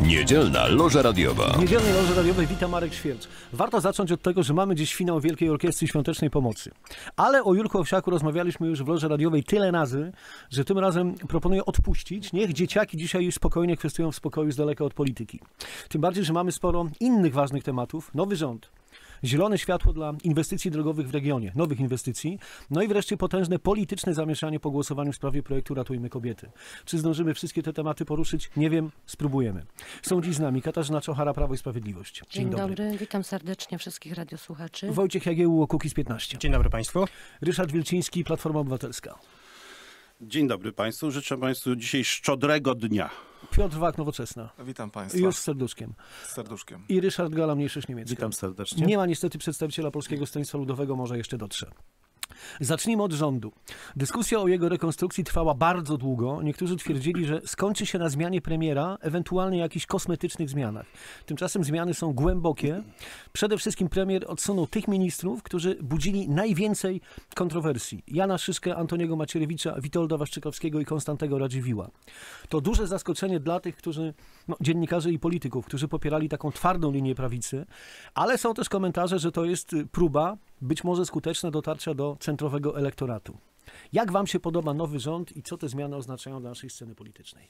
Niedzielna Loża Radiowa. W Niedzielnej Loży Radiowej witam, Marek Świercz. Warto zacząć od tego, że mamy dziś finał Wielkiej Orkiestry Świątecznej Pomocy. Ale o Jurku Owsiaku rozmawialiśmy już w Loży Radiowej tyle razy, że tym razem proponuję odpuścić. Niech dzieciaki dzisiaj już spokojnie kwestionują w spokoju z daleka od polityki. Tym bardziej, że mamy sporo innych ważnych tematów. Nowy rząd. Zielone światło dla inwestycji drogowych w regionie, nowych inwestycji, no i wreszcie potężne polityczne zamieszanie po głosowaniu w sprawie projektu Ratujmy Kobiety. Czy zdążymy wszystkie te tematy poruszyć? Nie wiem, spróbujemy. Są dziś z nami Katarzyna Czochara, Prawo i Sprawiedliwość. Dzień dobry, witam serdecznie wszystkich radiosłuchaczy. Wojciech Jagiełło, Kukiz15. Dzień dobry Państwu. Ryszard Wilczyński, Platforma Obywatelska. Dzień dobry Państwu, życzę Państwu dzisiaj szczodrego dnia. Piotr Wak, Nowoczesna. Witam Państwa. Już z serduszkiem. Z serduszkiem. I Ryszard Gala, Mniejszość Niemiecka. Witam serdecznie. Nie ma niestety przedstawiciela Polskiego Stronnictwa Ludowego, może jeszcze dotrze. Zacznijmy od rządu. Dyskusja o jego rekonstrukcji trwała bardzo długo. Niektórzy twierdzili, że skończy się na zmianie premiera, ewentualnie jakichś kosmetycznych zmianach. Tymczasem zmiany są głębokie. Przede wszystkim premier odsunął tych ministrów, którzy budzili najwięcej kontrowersji. Jana Szyszkę, Antoniego Macierewicza, Witolda Waszczykowskiego i Konstantego Radziwiłła. To duże zaskoczenie dla tych, dziennikarzy i polityków, którzy popierali taką twardą linię prawicy, ale są też komentarze, że to jest próba, być może skuteczne, dotarcia do centrowego elektoratu. Jak wam się podoba nowy rząd i co te zmiany oznaczają dla naszej sceny politycznej?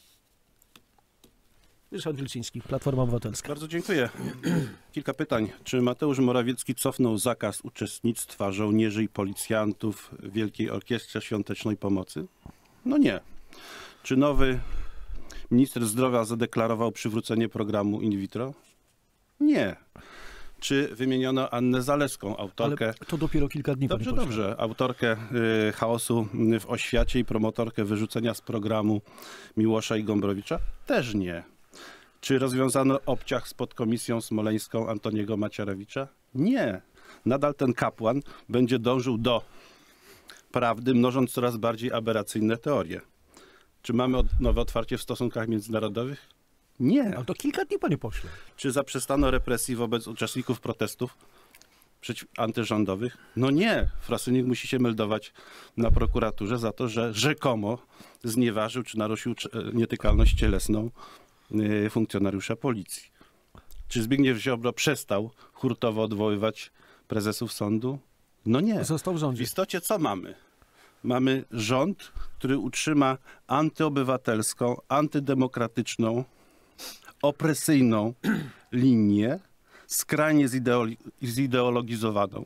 Ryszard Wilczyński, Platforma Obywatelska. Bardzo dziękuję. Kilka pytań. Czy Mateusz Morawiecki cofnął zakaz uczestnictwa żołnierzy i policjantów w Wielkiej Orkiestrze Świątecznej Pomocy? No nie. Czy nowy minister zdrowia zadeklarował przywrócenie programu in vitro? Nie. Czy wymieniono Annę Zalewską, autorkę... Ale to dopiero kilka dni. Dobrze. Autorkę chaosu w oświacie i promotorkę wyrzucenia z programu Miłosza i Gombrowicza? Też nie. Czy rozwiązano obciach z podkomisją smoleńską Antoniego Macierewicza? Nie. Nadal ten kapłan będzie dążył do prawdy, mnożąc coraz bardziej aberracyjne teorie. Czy mamy nowe otwarcie w stosunkach międzynarodowych? Nie. Ale to kilka dni, panie pośle. Czy zaprzestano represji wobec uczestników protestów antyrządowych? No nie. Frasyniuk musi się meldować na prokuraturze za to, że rzekomo znieważył czy naruszył nietykalność cielesną funkcjonariusza policji. Czy Zbigniew Ziobro przestał hurtowo odwoływać prezesów sądu? No nie. Został w rządzie. W istocie co mamy? Mamy rząd, który utrzyma antyobywatelską, antydemokratyczną, opresyjną linię, skrajnie zideologizowaną.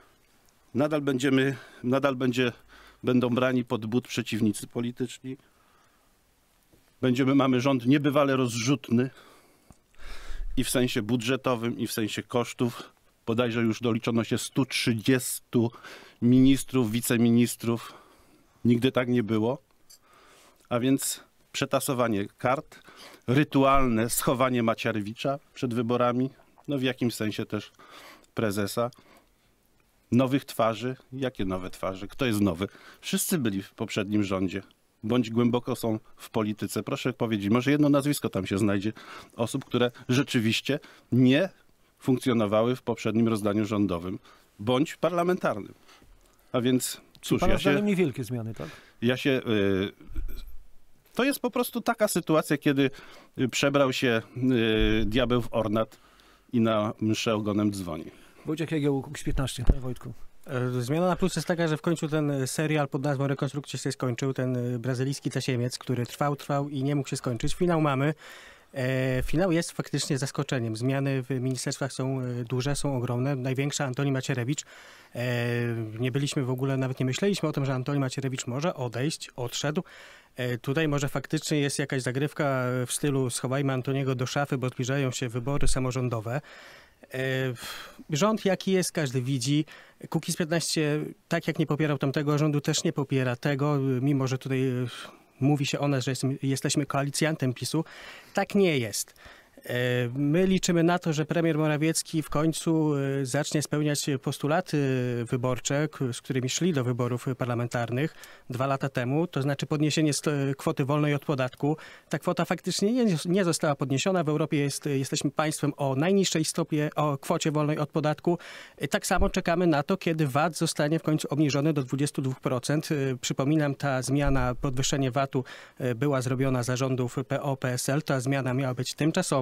Będą brani pod but przeciwnicy polityczni. Mamy rząd niebywale rozrzutny i w sensie budżetowym, i w sensie kosztów. Bodajże już doliczono się 130 ministrów, wiceministrów. Nigdy tak nie było. A więc przetasowanie kart, rytualne schowanie Macierewicza przed wyborami, no w jakimś sensie też prezesa. Nowych twarzy. Jakie nowe twarze? Kto jest nowy? Wszyscy byli w poprzednim rządzie. Bądź głęboko są w polityce. Proszę powiedzieć, może jedno nazwisko tam się znajdzie osób, które rzeczywiście nie funkcjonowały w poprzednim rozdaniu rządowym, bądź parlamentarnym. A więc cóż, Pana zdaniem niewielkie zmiany, tak? To jest po prostu taka sytuacja, kiedy przebrał się diabeł w ornat i na mszę ogonem dzwoni. Wojciech Jagiełło, Kukiz15, panie Wojtku. Zmiana na plus jest taka, że w końcu ten serial pod nazwą Rekonstrukcja się skończył, ten brazylijski tasiemiec, który trwał i nie mógł się skończyć. Finał mamy. Finał jest faktycznie zaskoczeniem. Zmiany w ministerstwach są duże, są ogromne. Największa Antoni Macierewicz. Nie byliśmy w ogóle, nawet nie myśleliśmy o tym, że Antoni Macierewicz może odejść, odszedł. Tutaj może faktycznie jest jakaś zagrywka w stylu schowajmy Antoniego do szafy, bo zbliżają się wybory samorządowe. Rząd jaki jest, każdy widzi. Kukiz15, tak jak nie popierał tamtego rządu, też nie popiera tego, mimo że tutaj mówi się o nas, że jesteśmy koalicjantem PiS-u. Tak nie jest. My liczymy na to, że premier Morawiecki w końcu zacznie spełniać postulaty wyborcze, z którymi szli do wyborów parlamentarnych 2 lata temu, to znaczy podniesienie kwoty wolnej od podatku. Ta kwota faktycznie nie została podniesiona. W Europie jesteśmy państwem o najniższej stopie, o kwocie wolnej od podatku. Tak samo czekamy na to, kiedy VAT zostanie w końcu obniżony do 22%. Przypominam, ta zmiana, podwyższenie VAT-u była zrobiona za rządów PO-PSL. Ta zmiana miała być tymczasowa.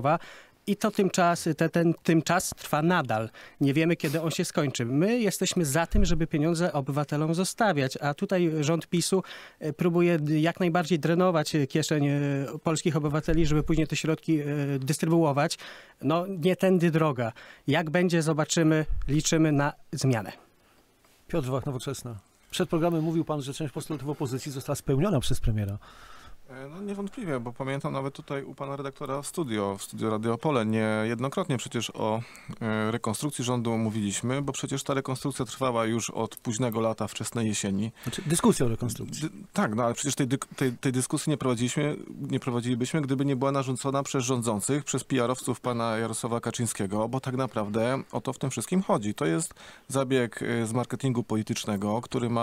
słowa. I to ten czas trwa nadal. Nie wiemy, kiedy on się skończy. My jesteśmy za tym, żeby pieniądze obywatelom zostawiać, a tutaj rząd PiS-u próbuje jak najbardziej drenować kieszeń polskich obywateli, żeby później te środki dystrybuować. No nie tędy droga. Jak będzie, zobaczymy, liczymy na zmianę. Piotr Wach, Nowoczesna. Przed programem mówił pan, że część postulatów opozycji została spełniona przez premiera. No niewątpliwie, bo pamiętam nawet tutaj u pana redaktora w studio Radio Opole, niejednokrotnie przecież o rekonstrukcji rządu mówiliśmy, bo przecież ta rekonstrukcja trwała już od późnego lata, wczesnej jesieni. Znaczy, dyskusja o rekonstrukcji. Tak, no ale przecież tej dyskusji nie prowadzilibyśmy, gdyby nie była narzucona przez rządzących, przez PR-owców pana Jarosława Kaczyńskiego, bo tak naprawdę o to w tym wszystkim chodzi. To jest zabieg z marketingu politycznego,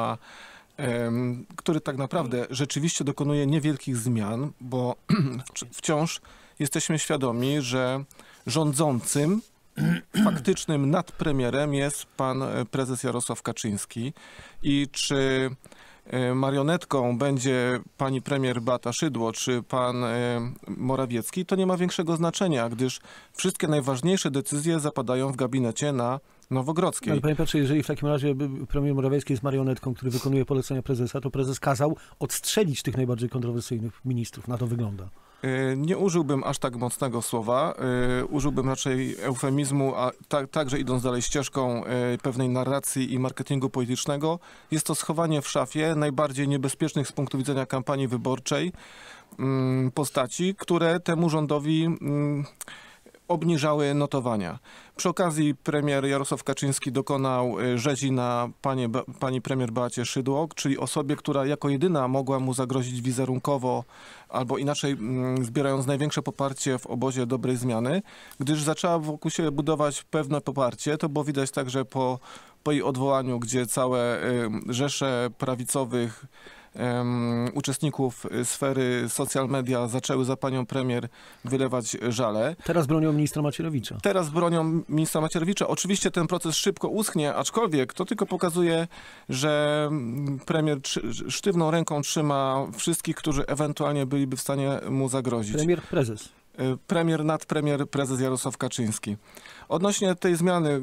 który tak naprawdę rzeczywiście dokonuje niewielkich zmian, bo wciąż jesteśmy świadomi, że rządzącym, faktycznym nad premierem jest pan prezes Jarosław Kaczyński i czy marionetką będzie pani premier Beata Szydło czy pan Morawiecki, to nie ma większego znaczenia, gdyż wszystkie najważniejsze decyzje zapadają w gabinecie na Nowogrodzkiej. Ale panie Piotrze, jeżeli w takim razie premier Morawiecki jest marionetką, który wykonuje polecenia prezesa, to prezes kazał odstrzelić tych najbardziej kontrowersyjnych ministrów. Na to wygląda. Nie użyłbym aż tak mocnego słowa. Użyłbym raczej eufemizmu, a także idąc dalej ścieżką pewnej narracji i marketingu politycznego. Jest to schowanie w szafie najbardziej niebezpiecznych z punktu widzenia kampanii wyborczej postaci, które temu rządowi obniżały notowania. Przy okazji premier Jarosław Kaczyński dokonał rzezi na pani premier Beacie Szydło, czyli osobie, która jako jedyna mogła mu zagrozić wizerunkowo, albo inaczej zbierając największe poparcie w obozie dobrej zmiany, gdyż zaczęła wokół siebie budować pewne poparcie. To było widać także po jej odwołaniu, gdzie całe rzesze prawicowych uczestników sfery social media zaczęły za panią premier wylewać żale. Teraz bronią ministra Macierewicza. Oczywiście ten proces szybko uschnie, aczkolwiek to tylko pokazuje, że premier sztywną ręką trzyma wszystkich, którzy ewentualnie byliby w stanie mu zagrozić. Prezes. Premier, prezes Jarosław Kaczyński. Odnośnie tej zmiany,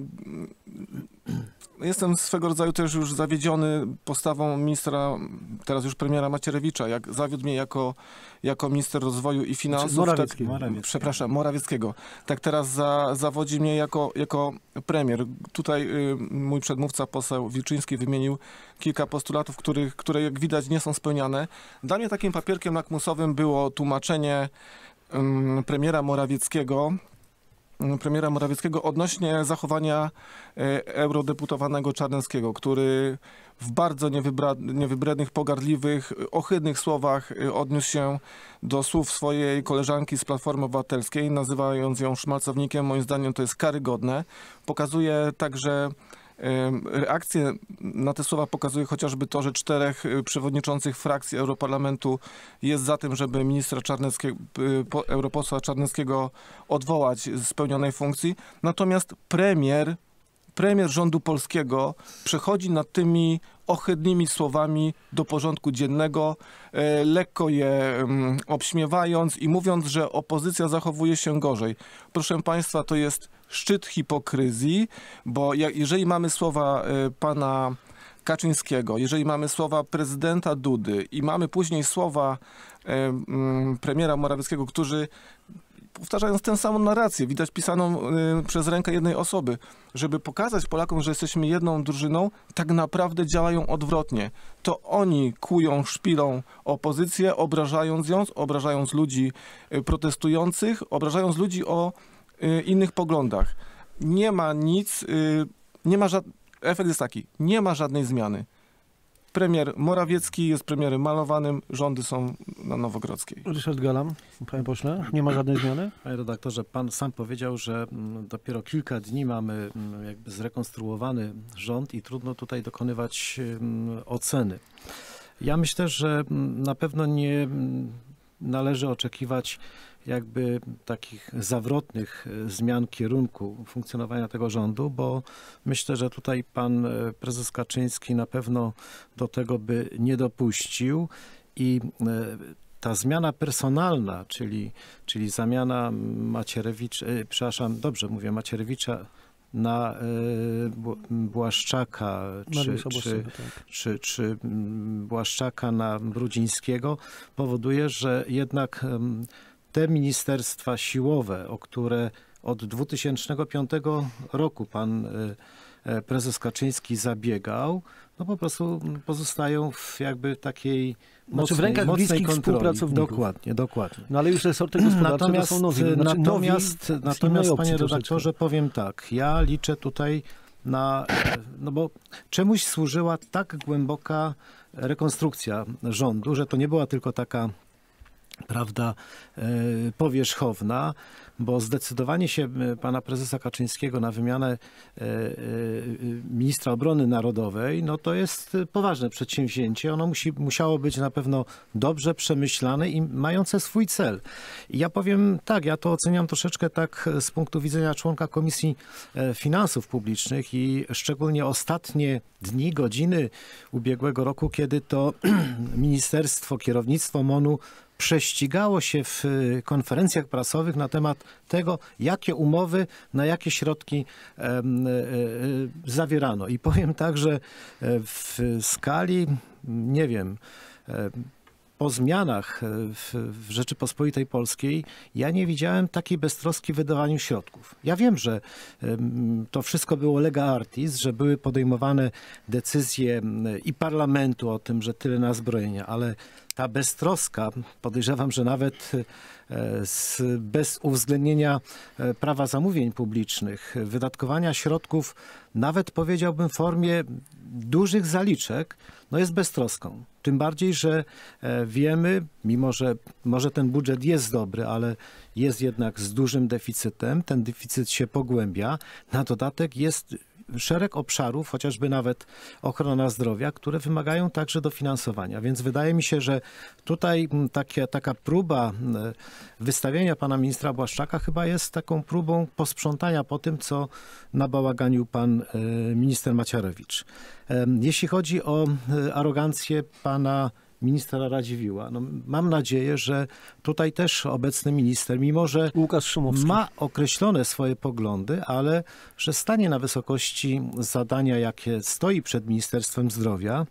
jestem swego rodzaju też już zawiedziony postawą ministra, teraz już premiera Macierewicza, jak zawiódł mnie jako minister rozwoju i finansów. Morawieckiego. Tak teraz zawodzi mnie jako premier. Tutaj mój przedmówca, poseł Wilczyński, wymienił kilka postulatów, które jak widać nie są spełniane. Dla mnie takim papierkiem lakmusowym było tłumaczenie premiera Morawieckiego odnośnie zachowania eurodeputowanego Czarneckiego, który w bardzo niewybrednych, pogardliwych, ohydnych słowach odniósł się do słów swojej koleżanki z Platformy Obywatelskiej, nazywając ją szmalcownikiem. Moim zdaniem to jest karygodne. Pokazuje także reakcję na te słowa pokazuje chociażby to, że 4 przewodniczących frakcji Europarlamentu jest za tym, żeby ministra Czarneckiego, europosła Czarneckiego odwołać z spełnionej funkcji. Natomiast premier rządu polskiego przechodzi nad tymi ohydnymi słowami do porządku dziennego, lekko je obśmiewając i mówiąc, że opozycja zachowuje się gorzej. Proszę państwa, to jest szczyt hipokryzji, bo jeżeli mamy słowa pana Kaczyńskiego, jeżeli mamy słowa prezydenta Dudy i mamy później słowa premiera Morawieckiego, którzy powtarzając tę samą narrację, widać pisaną przez rękę jednej osoby, żeby pokazać Polakom, że jesteśmy jedną drużyną, tak naprawdę działają odwrotnie. To oni kłują, szpilą opozycję, obrażając ją, obrażając ludzi protestujących, obrażając ludzi o innych poglądach. Efekt jest taki, nie ma żadnej zmiany. Premier Morawiecki jest premierem malowanym, rządy są na Nowogrodzkiej. Ryszard Galam, panie pośle, nie ma żadnej zmiany? Panie redaktorze, pan sam powiedział, że dopiero kilka dni mamy jakby zrekonstruowany rząd i trudno tutaj dokonywać oceny. Ja myślę, że na pewno nie należy oczekiwać jakby takich zawrotnych zmian kierunku funkcjonowania tego rządu, bo myślę, że tutaj pan prezes Kaczyński na pewno do tego by nie dopuścił i ta zmiana personalna, czyli zamiana Macierewicza na Błaszczaka, czy Błaszczaka na Brudzińskiego powoduje, że jednak te ministerstwa siłowe, o które od 2005 roku pan prezes Kaczyński zabiegał, no po prostu pozostają w jakby takiej w rękach bliskich kontroli. Współpracowników. Dokładnie. No ale już resorty gospodarcze to są nowi. Natomiast panie redaktorze, powiem tak, ja liczę tutaj na, no bo czemuś służyła tak głęboka rekonstrukcja rządu, że to nie była tylko taka, prawda, powierzchowna, bo zdecydowanie się pana prezesa Kaczyńskiego na wymianę ministra obrony narodowej, no to jest poważne przedsięwzięcie. Ono musiało być na pewno dobrze przemyślane i mające swój cel. I ja powiem tak, ja to oceniam troszeczkę tak z punktu widzenia członka Komisji Finansów Publicznych i szczególnie ostatnie dni, godziny ubiegłego roku, kiedy to ministerstwo, kierownictwo MON-u prześcigało się w konferencjach prasowych na temat tego, jakie umowy, na jakie środki zawierano. I powiem tak, że w skali, nie wiem, po zmianach w Rzeczypospolitej Polskiej ja nie widziałem takiej beztroski w wydawaniu środków. Ja wiem, że to wszystko było lega artis, że były podejmowane decyzje i parlamentu o tym, że tyle na zbrojenia, ale ta beztroska, podejrzewam, że nawet bez uwzględnienia prawa zamówień publicznych, wydatkowania środków, nawet powiedziałbym w formie dużych zaliczek, no jest beztroską. Tym bardziej, że wiemy, mimo że może ten budżet jest dobry, ale jest jednak z dużym deficytem, ten deficyt się pogłębia, na dodatek jest szereg obszarów, chociażby nawet ochrona zdrowia, które wymagają także dofinansowania. Więc wydaje mi się, że tutaj taka próba wystawienia pana ministra Błaszczaka chyba jest taką próbą posprzątania po tym, co nabałaganił pan minister Macierewicz. Jeśli chodzi o arogancję pana ministra Radziwiłła, no, mam nadzieję, że tutaj też obecny minister, mimo że Łukasz Szumowski ma określone swoje poglądy, ale że stanie na wysokości zadania, jakie stoi przed Ministerstwem Zdrowia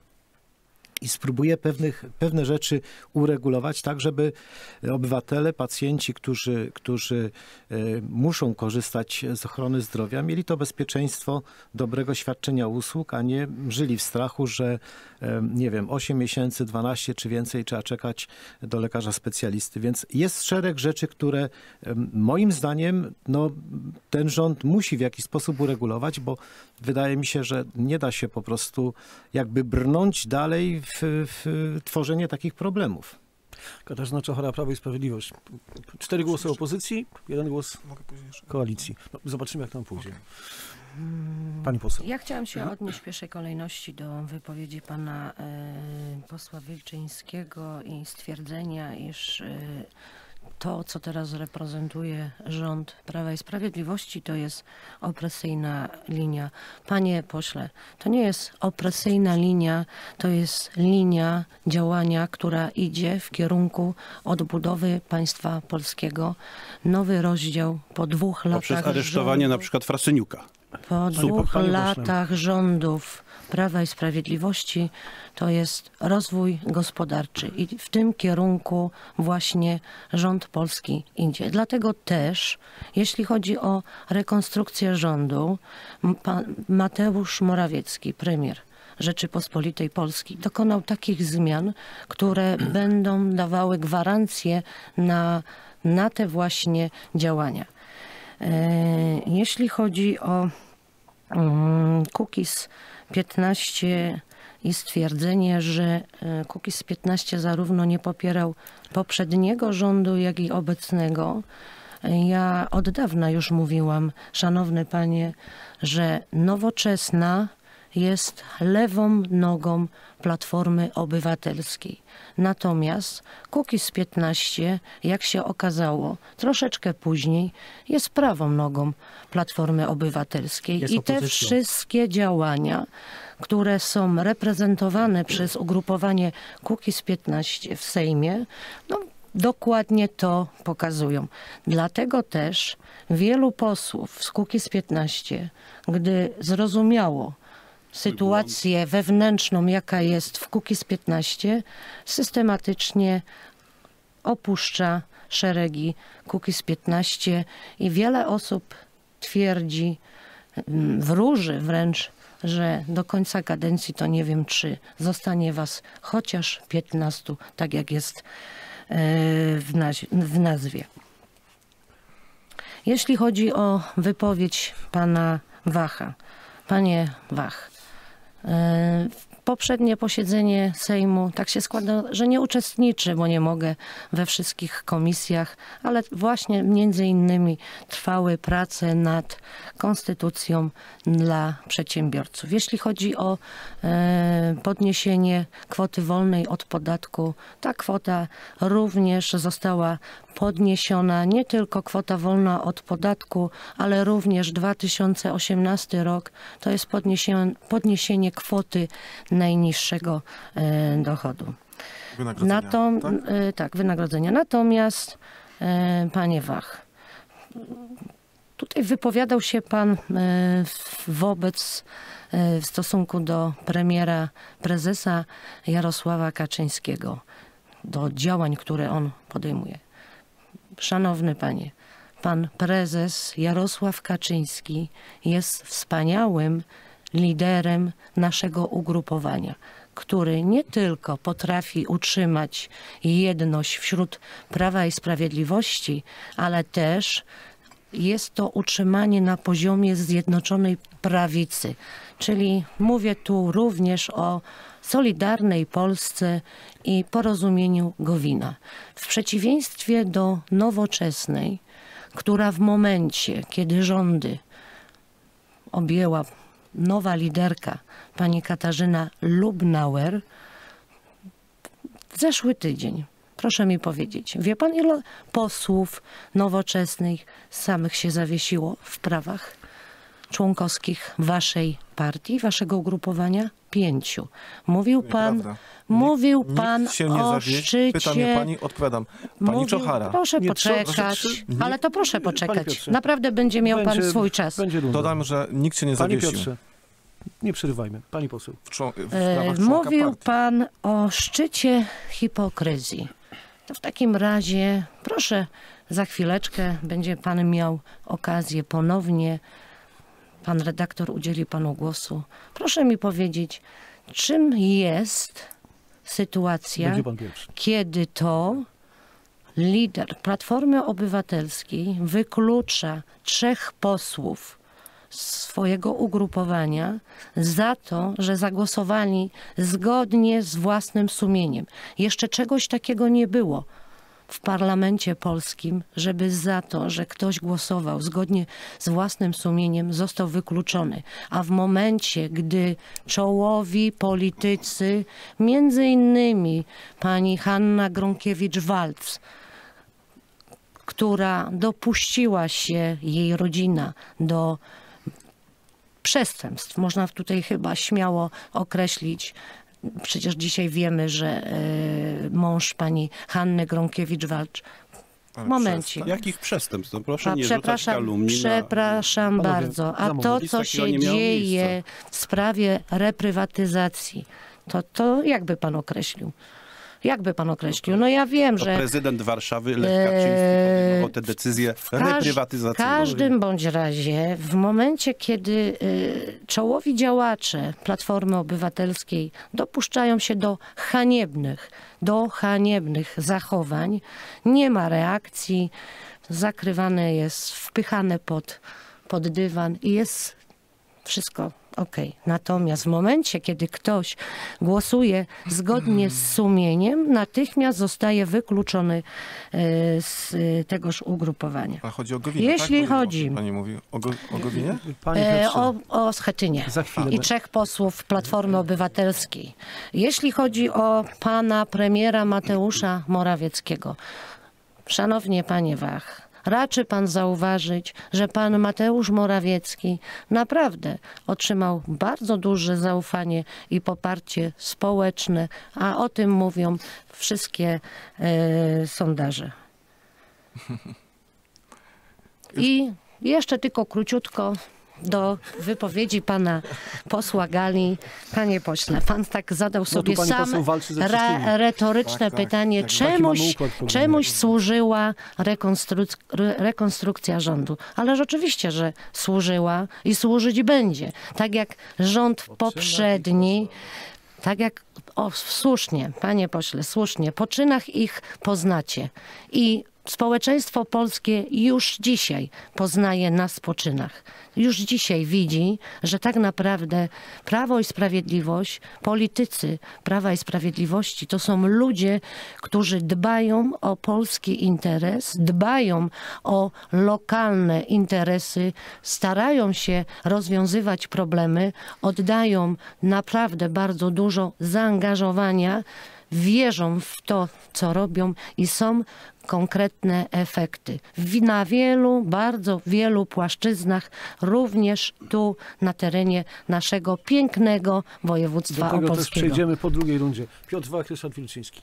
i spróbuje pewne rzeczy uregulować tak, żeby obywatele, pacjenci, którzy muszą korzystać z ochrony zdrowia, mieli to bezpieczeństwo dobrego świadczenia usług, a nie żyli w strachu, że nie wiem, 8 miesięcy, 12 czy więcej trzeba czekać do lekarza specjalisty. Więc jest szereg rzeczy, które moim zdaniem no, ten rząd musi w jakiś sposób uregulować, bo wydaje mi się, że nie da się po prostu jakby brnąć dalej w tworzenie takich problemów. Katarzyna Czochara, Prawo i Sprawiedliwość. 4 głosy opozycji, 1 głos koalicji. No, zobaczymy, jak tam pójdzie. Pani poseł. Ja chciałam się odnieść w pierwszej kolejności do wypowiedzi pana posła Wilczyńskiego i stwierdzenia, iż to, co teraz reprezentuje rząd Prawa i Sprawiedliwości, to jest opresyjna linia. Panie pośle, to nie jest opresyjna linia, to jest linia działania, która idzie w kierunku odbudowy państwa polskiego. Nowy rozdział po 2 latach poprzez aresztowanie na przykład Frasyniuka. Po 2 latach rządów Prawa i Sprawiedliwości to jest rozwój gospodarczy i w tym kierunku właśnie rząd polski idzie. Dlatego też, jeśli chodzi o rekonstrukcję rządu, pan Mateusz Morawiecki, premier Rzeczypospolitej Polskiej, dokonał takich zmian, które będą dawały gwarancję na te właśnie działania. Jeśli chodzi o Kukiz 15 i stwierdzenie, że Kukiz 15 zarówno nie popierał poprzedniego rządu, jak i obecnego, ja od dawna już mówiłam, szanowny panie, że Nowoczesna jest lewą nogą Platformy Obywatelskiej. Natomiast Kukiz 15, jak się okazało, troszeczkę później jest prawą nogą Platformy Obywatelskiej. I te wszystkie działania, które są reprezentowane przez ugrupowanie Kukiz15 w Sejmie, no, dokładnie to pokazują. Dlatego też wielu posłów z Kukiz15, gdy zrozumiało sytuację wewnętrzną, jaka jest w Kukiz15, systematycznie opuszcza szeregi Kukiz15 i wiele osób twierdzi, wróży wręcz, że do końca kadencji to nie wiem, czy zostanie was chociaż 15, tak jak jest w nazwie. Jeśli chodzi o wypowiedź pana Wacha. Panie Wach, poprzednie posiedzenie Sejmu tak się składa, że nie uczestniczę, bo nie mogę we wszystkich komisjach, ale właśnie między innymi trwały prace nad konstytucją dla przedsiębiorców. Jeśli chodzi o podniesienie kwoty wolnej od podatku, ta kwota również została podniesiona, nie tylko kwota wolna od podatku, ale również 2018 rok to jest podniesienie kwoty najniższego dochodu. Wynagrodzenia, tak, wynagrodzenia. Natomiast, panie Wach, tutaj wypowiadał się pan w stosunku do premiera, prezesa Jarosława Kaczyńskiego, do działań, które on podejmuje. Szanowny panie, pan prezes Jarosław Kaczyński jest wspaniałym liderem naszego ugrupowania, który nie tylko potrafi utrzymać jedność wśród Prawa i Sprawiedliwości, ale też jest to utrzymanie na poziomie Zjednoczonej Prawicy. Czyli mówię tu również o Solidarnej Polsce i Porozumieniu Gowina. W przeciwieństwie do Nowoczesnej, która w momencie, kiedy rządy objęła nowa liderka, pani Katarzyna Lubnauer, w zeszły tydzień, proszę mi powiedzieć, wie pan, ile posłów nowoczesnych samych się zawiesiło w prawach członkowskich waszej partii, waszego ugrupowania? 5. Mówił pan, Nikt się nie o zawie. szczycie... Pyta mnie pani, odpowiadam. Pani Czochara. Proszę Nie, poczekać, ale to proszę Panie poczekać. Piotrze, Naprawdę będzie miał pan swój czas. Będzie długo. Dodam, że nikt się nie Panie zawiesił. Piotrze, nie przerywajmy. Pani poseł. W sprawach członka Mówił partii. pan o szczycie hipokryzji. To w takim razie proszę, za chwileczkę będzie pan miał okazję ponownie. Pan redaktor udzieli panu głosu. Proszę mi powiedzieć, czym jest sytuacja, Będzie pan pierwszy. kiedy to lider Platformy Obywatelskiej wyklucza 3 posłów z swojego ugrupowania za to, że zagłosowali zgodnie z własnym sumieniem. Jeszcze czegoś takiego nie było w parlamencie polskim, żeby za to, że ktoś głosował zgodnie z własnym sumieniem, został wykluczony. A w momencie, gdy czołowi politycy, między innymi pani Hanna Gronkiewicz-Waltz, która dopuściła się, jej rodzina, do przestępstw, można tutaj chyba śmiało określić. Przecież dzisiaj wiemy, że mąż pani Hanny Gronkiewicz-Waltz w momencie. Jakich przestępstw? No proszę nie rzucać kalumni Przepraszam Panowie, bardzo. A za to, moment. co Nic takiego się nie miało dzieje miejsca. w sprawie reprywatyzacji, to jakby pan określił? Jakby pan określił? No ja wiem, To że prezydent Warszawy, Lech Kaczyński, podejmował te decyzje w reprywatyzacyjne. każdym bądź razie, w momencie, kiedy czołowi działacze Platformy Obywatelskiej dopuszczają się do haniebnych zachowań, nie ma reakcji, zakrywane jest, wpychane pod dywan i jest wszystko okej. Natomiast w momencie, kiedy ktoś głosuje zgodnie z sumieniem, natychmiast zostaje wykluczony z tegoż ugrupowania. A chodzi o Gowinę, Jeśli tak? chodzi Pani mówi o Gowinie? Panie Piotrze, O Schetynie Za chwilę. i 3 posłów Platformy Obywatelskiej. Jeśli chodzi o pana premiera Mateusza Morawieckiego. Szanownie panie Wach, raczy pan zauważyć, że pan Mateusz Morawiecki naprawdę otrzymał bardzo duże zaufanie i poparcie społeczne, a o tym mówią wszystkie sondaże. I jeszcze tylko króciutko do wypowiedzi pana posła Gali. Panie pośle, pan tak zadał sobie pani sam poseł walczy ze wszystkimi. retoryczne pytanie, czemuś służyła rekonstrukcja rządu. Ale rzeczywiście, że służyła i służyć będzie. Tak jak rząd poprzedni, tak jak, słusznie, panie pośle, słusznie, po czynach ich poznacie. I społeczeństwo polskie już dzisiaj poznaje nas po czynach. Już dzisiaj widzi, że tak naprawdę Prawo i Sprawiedliwość, politycy Prawa i Sprawiedliwości to są ludzie, którzy dbają o polski interes, dbają o lokalne interesy, starają się rozwiązywać problemy, oddają naprawdę bardzo dużo zaangażowania, wierzą w to, co robią i są konkretne efekty. Na bardzo wielu płaszczyznach, również tu na terenie naszego pięknego województwa opolskiego. Do tego też przejdziemy po drugiej rundzie. Piotr Wach, Ryszard Wilczyński.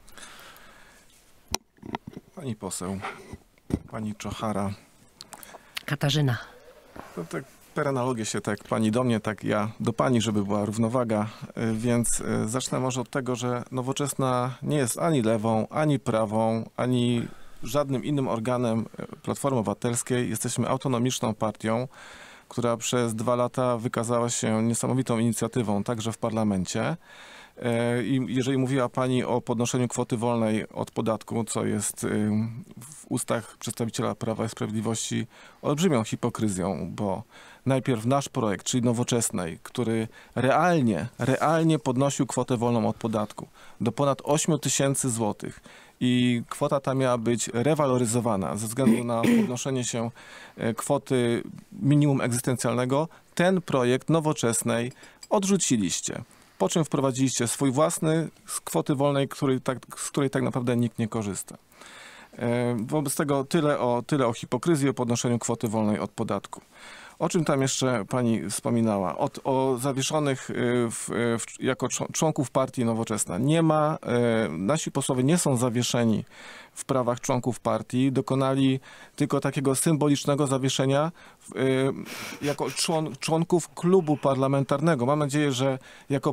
Pani poseł, pani Czochara. Katarzyna. To tak per analogię się tak pani do mnie, tak ja do pani, żeby była równowaga, więc zacznę może od tego, że Nowoczesna nie jest ani lewą, ani prawą, ani żadnym innym organem Platformy Obywatelskiej. Jesteśmy autonomiczną partią, która przez 2 lata wykazała się niesamowitą inicjatywą, także w parlamencie. I jeżeli mówiła pani o podnoszeniu kwoty wolnej od podatku, co jest w ustach przedstawiciela Prawa i Sprawiedliwości olbrzymią hipokryzją, bo najpierw nasz projekt, czyli Nowoczesnej, który realnie podnosił kwotę wolną od podatku do ponad 8 000 złotych i kwota ta miała być rewaloryzowana ze względu na podnoszenie się kwoty minimum egzystencjalnego, ten projekt Nowoczesnej odrzuciliście. Po czym wprowadziliście swój własny z kwoty wolnej, z której tak naprawdę nikt nie korzysta. Wobec tego tyle o hipokryzji, o podnoszeniu kwoty wolnej od podatku. O czym tam jeszcze pani wspominała? O zawieszonych jako członków partii Nowoczesna. Nie ma, nasi posłowie nie są zawieszeni w prawach członków partii. Dokonali tylko takiego symbolicznego zawieszenia jako członków klubu parlamentarnego. Mam nadzieję, że jako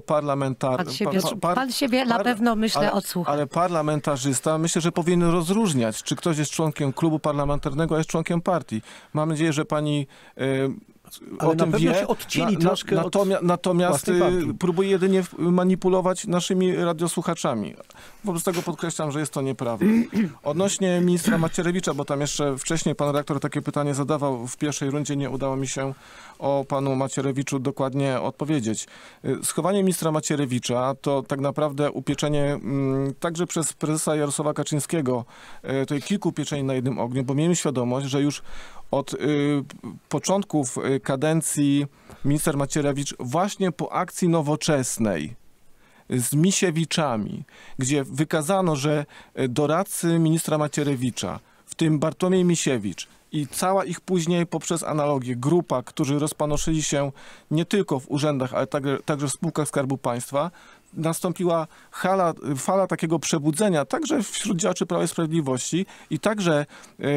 Pan siebie na pewno, myślę, odsłucha. Ale parlamentarzysta, myślę, że powinien rozróżniać, czy ktoś jest członkiem klubu parlamentarnego, a jest członkiem partii. Mam nadzieję, że pani ale o tym wie. Się odcięli troszkę natomiast próbuje jedynie manipulować naszymi radiosłuchaczami. Wobec tego podkreślam, że jest to nieprawda. Odnośnie ministra Macierewicza, bo tam jeszcze wcześniej pan redaktor takie pytanie zadawał w pierwszej rundzie, nie udało mi się o panu Macierewiczu dokładnie odpowiedzieć. Schowanie ministra Macierewicza to tak naprawdę upieczenie także przez prezesa Jarosława Kaczyńskiego tutaj kilku pieczeni na jednym ogniu, bo miejmy świadomość, że już od początków kadencji minister Macierewicz właśnie po akcji Nowoczesnej z Misiewiczami, gdzie wykazano, że doradcy ministra Macierewicza, w tym Bartłomiej Misiewicz i cała ich później poprzez analogię grupa, którzy rozpanoszyli się nie tylko w urzędach, ale także w spółkach Skarbu Państwa, nastąpiła fala takiego przebudzenia, także wśród działaczy Prawa i Sprawiedliwości i także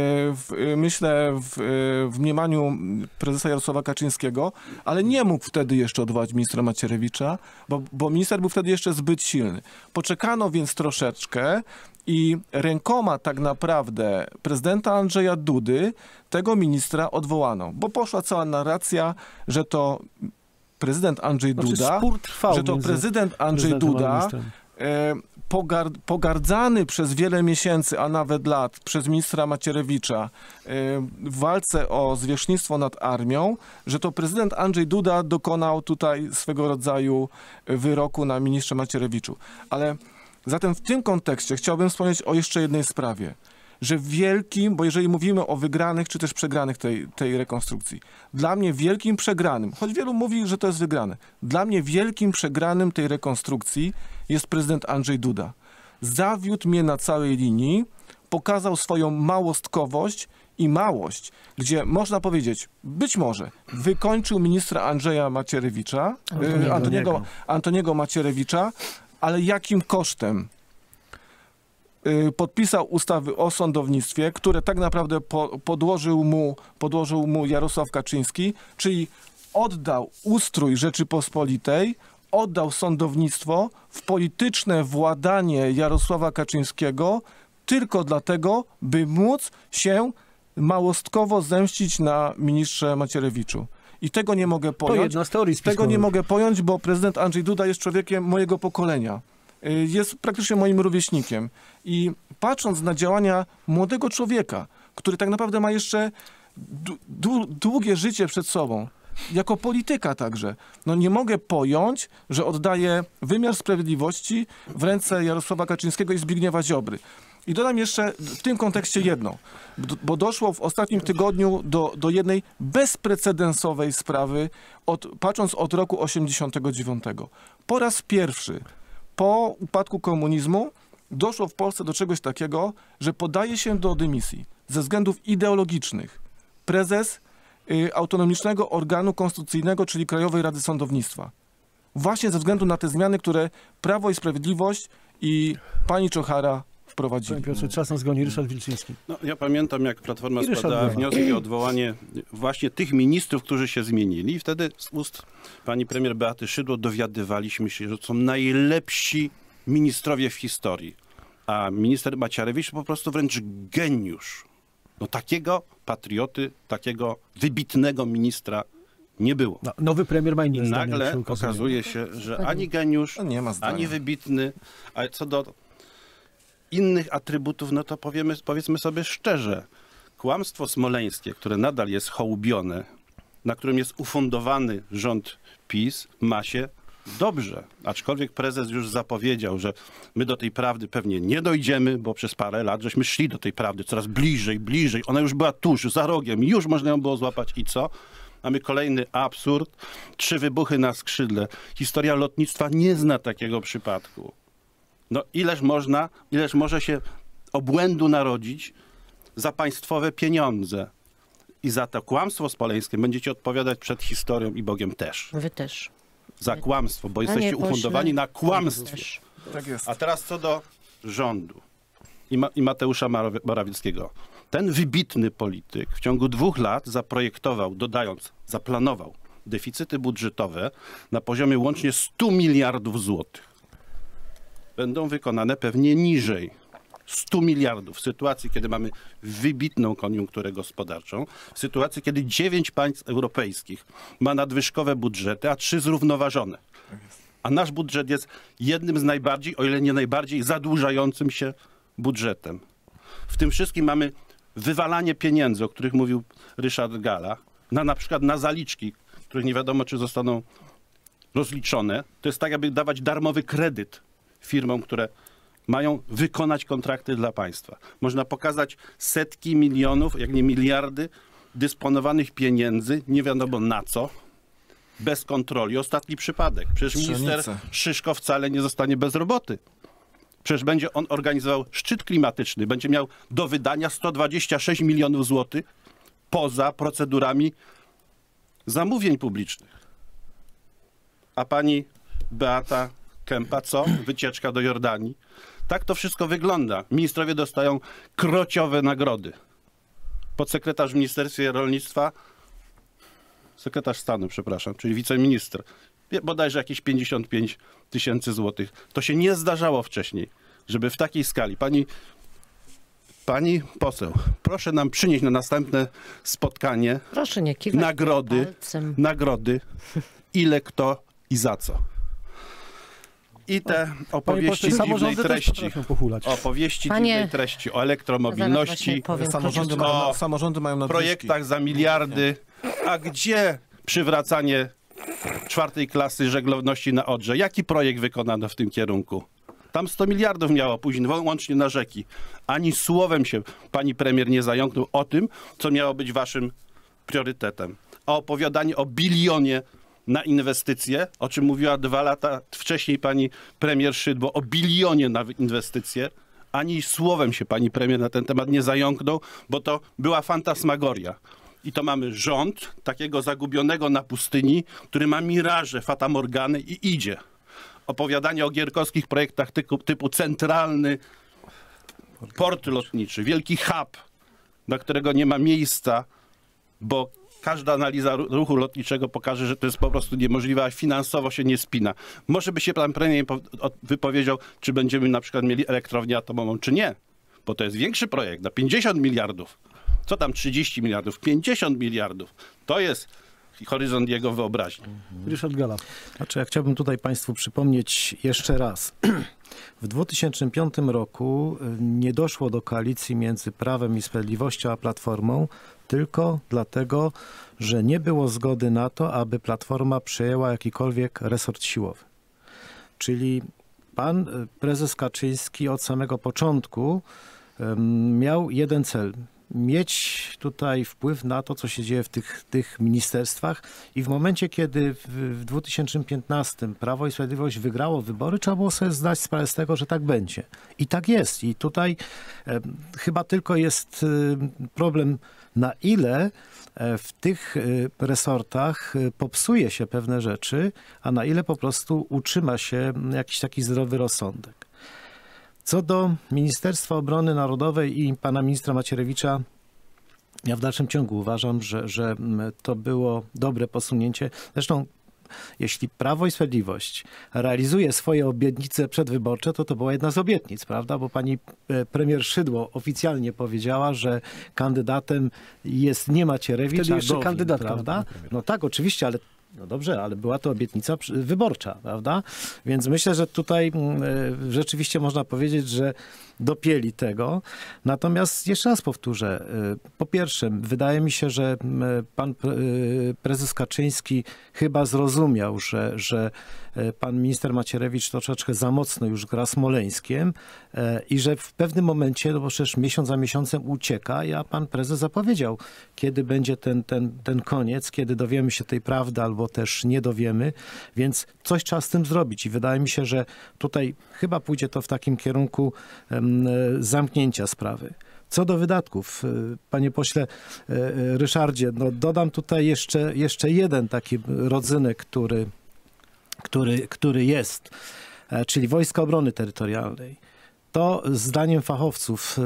myślę w mniemaniu prezesa Jarosława Kaczyńskiego, ale nie mógł wtedy jeszcze odwołać ministra Macierewicza, bo minister był wtedy jeszcze zbyt silny. Poczekano więc troszeczkę i rękoma tak naprawdę prezydenta Andrzeja Dudy tego ministra odwołano, bo poszła cała narracja, że to prezydent Andrzej Duda, że to prezydent Andrzej Duda pogardzany przez wiele miesięcy, a nawet lat przez ministra Macierewicza w walce o zwierzchnictwo nad armią, że to prezydent Andrzej Duda dokonał tutaj swego rodzaju wyroku na ministrze Macierewiczu. Ale zatem w tym kontekście chciałbym wspomnieć o jeszcze jednej sprawie. Że wielkim, bo jeżeli mówimy o wygranych czy też przegranych tej rekonstrukcji, dla mnie wielkim przegranym, choć wielu mówi, że to jest wygrane, dla mnie wielkim przegranym tej rekonstrukcji jest prezydent Andrzej Duda. Zawiódł mnie na całej linii, pokazał swoją małostkowość i małość, gdzie można powiedzieć, być może wykończył ministra Andrzeja Macierewicza, Antoniego Macierewicza, ale jakim kosztem? Podpisał ustawy o sądownictwie, które tak naprawdę podłożył mu Jarosław Kaczyński, czyli oddał ustrój Rzeczypospolitej, oddał sądownictwo w polityczne władanie Jarosława Kaczyńskiego tylko dlatego, by móc się małostkowo zemścić na ministrze Macierewiczu. I tego nie mogę pojąć. To jedna z teorii spiskowych. Tego nie mogę pojąć, bo prezydent Andrzej Duda jest człowiekiem mojego pokolenia. Jest praktycznie moim rówieśnikiem. I patrząc na działania młodego człowieka, który tak naprawdę ma jeszcze długie życie przed sobą, jako polityka także, no nie mogę pojąć, że oddaje wymiar sprawiedliwości w ręce Jarosława Kaczyńskiego i Zbigniewa Ziobry. I dodam jeszcze w tym kontekście jedno, bo doszło w ostatnim tygodniu do jednej bezprecedensowej sprawy, patrząc od roku 89. Po raz pierwszy po upadku komunizmu doszło w Polsce do czegoś takiego, że podaje się do dymisji ze względów ideologicznych prezes autonomicznego organu konstytucyjnego, czyli Krajowej Rady Sądownictwa. Właśnie ze względu na te zmiany, które Prawo i Sprawiedliwość i pani Czochara wprowadzili. Panie Piotrze, czas nas goni. Ryszard Wilczyński. No, ja pamiętam, jak Platforma składała wnioski o odwołanie właśnie tych ministrów, którzy się zmienili. I wtedy z ust pani premier Beaty Szydło dowiadywaliśmy się, że to są najlepsi ministrowie w historii. A minister Macierewicz po prostu wręcz geniusz. No takiego patrioty, takiego wybitnego ministra nie było. No, nowy premier ma inne zdanie. Nagle okazuje się, że ani geniusz, ani wybitny, a co do innych atrybutów, no to powiedzmy sobie szczerze, kłamstwo smoleńskie, które nadal jest hołubione, na którym jest ufundowany rząd PiS, ma się dobrze. Aczkolwiek prezes już zapowiedział, że my do tej prawdy pewnie nie dojdziemy, bo przez parę lat żeśmy szli do tej prawdy coraz bliżej, bliżej. Ona już była tuż, za rogiem, już można ją było złapać i co? Mamy kolejny absurd, 3 wybuchy na skrzydle. Historia lotnictwa nie zna takiego przypadku. No ileż może się obłędu narodzić za państwowe pieniądze. I za to kłamstwo smoleńskie będziecie odpowiadać przed historią i Bogiem też. Wy też. Za kłamstwo, bo jesteście ufundowani na kłamstwie. Tak jest. A teraz co do rządu i Mateusza Morawieckiego. Ten wybitny polityk w ciągu 2 lat zaprojektował, zaplanował deficyty budżetowe na poziomie łącznie 100 miliardów złotych. Będą wykonane pewnie niżej. 100 miliardów w sytuacji, kiedy mamy wybitną koniunkturę gospodarczą, w sytuacji, kiedy 9 państw europejskich ma nadwyżkowe budżety, a 3 zrównoważone. A nasz budżet jest jednym z najbardziej, o ile nie najbardziej, zadłużającym się budżetem. W tym wszystkim mamy wywalanie pieniędzy, o których mówił Ryszard Galla, na przykład na zaliczki, których nie wiadomo, czy zostaną rozliczone. To jest tak, jakby dawać darmowy kredyt firmom, które mają wykonać kontrakty dla państwa. Można pokazać setki milionów, jak nie miliardy dysponowanych pieniędzy, nie wiadomo na co, bez kontroli. Ostatni przypadek. Przecież minister Szyszko wcale nie zostanie bez roboty. Przecież będzie on organizował szczyt klimatyczny, będzie miał do wydania 126 milionów złotych poza procedurami zamówień publicznych. A pani Beata Kempa, co? Wycieczka do Jordanii. Tak to wszystko wygląda. Ministrowie dostają krociowe nagrody. Podsekretarz w Ministerstwie Rolnictwa, sekretarz stanu, przepraszam, czyli wiceminister, bodajże jakieś 55 000 złotych. To się nie zdarzało wcześniej, żeby w takiej skali. Pani poseł, proszę nam przynieść na następne spotkanie proszę nie kiwać nagrody, ile kto i za co. I te opowieści dziwnej treści, o elektromobilności, samorządy mają nadwyżki. Projektach za miliardy. A gdzie przywracanie 4. klasy żeglowności na Odrze? Jaki projekt wykonano w tym kierunku? Tam 100 miliardów miało później, łącznie na rzeki. Ani słowem się pani premier nie zająknął o tym, co miało być waszym priorytetem. A opowiadanie o bilionie na inwestycje, o czym mówiła 2 lata wcześniej pani premier Szydło, o bilionie na inwestycje, Ani słowem się pani premier na ten temat nie zająknął, bo to była fantasmagoria. I to mamy rząd takiego zagubionego na pustyni, który ma miraże, fatamorgany i idzie. Opowiadanie o gierkowskich projektach typu centralny port lotniczy, wielki hub, dla którego nie ma miejsca, bo każda analiza ruchu lotniczego pokaże, że to jest po prostu niemożliwe, a finansowo się nie spina. Może by się pan premier wypowiedział, czy będziemy na przykład mieli elektrownię atomową, czy nie, bo to jest większy projekt na 50 miliardów. Co tam 30 miliardów? 50 miliardów. To jest horyzont jego wyobraźni. Ryszard Galla. Znaczy, ja chciałbym tutaj państwu przypomnieć jeszcze raz. W 2005 roku nie doszło do koalicji między Prawem i Sprawiedliwością a Platformą tylko dlatego, że nie było zgody na to, aby Platforma przejęła jakikolwiek resort siłowy. Czyli pan prezes Kaczyński od samego początku miał jeden cel. Mieć tutaj wpływ na to, co się dzieje w tych ministerstwach i w momencie, kiedy w 2015 Prawo i Sprawiedliwość wygrało wybory, trzeba było sobie zdać sprawę z tego, że tak będzie. I tak jest. I tutaj chyba tylko jest problem, na ile w tych resortach popsuje się pewne rzeczy, a na ile po prostu utrzyma się jakiś taki zdrowy rozsądek. Co do Ministerstwa Obrony Narodowej i pana ministra Macierewicza, ja w dalszym ciągu uważam, że to było dobre posunięcie. Zresztą jeśli Prawo i Sprawiedliwość realizuje swoje obietnice przedwyborcze, to była jedna z obietnic, prawda? Bo pani premier Szydło oficjalnie powiedziała, że kandydatem jest nie Macierewicz, Wtedy a jeszcze Gowin, kandydatka. prawda? No tak, oczywiście, ale no dobrze, ale była to obietnica wyborcza, prawda? Więc myślę, że tutaj rzeczywiście można powiedzieć, że dopięli tego. Natomiast jeszcze raz powtórzę. Po pierwsze, wydaje mi się, że pan prezes Kaczyński chyba zrozumiał, że pan minister Macierewicz troszeczkę za mocno już gra Smoleńskiem i że w pewnym momencie, no bo przecież miesiąc za miesiącem ucieka, a pan prezes zapowiedział, kiedy będzie ten koniec, kiedy dowiemy się tej prawdy albo też nie dowiemy, więc coś trzeba z tym zrobić i wydaje mi się, że tutaj chyba pójdzie to w takim kierunku zamknięcia sprawy. Co do wydatków, panie pośle Ryszardzie, no dodam tutaj jeszcze jeden taki rodzynek, który jest, czyli Wojska Obrony Terytorialnej. To zdaniem fachowców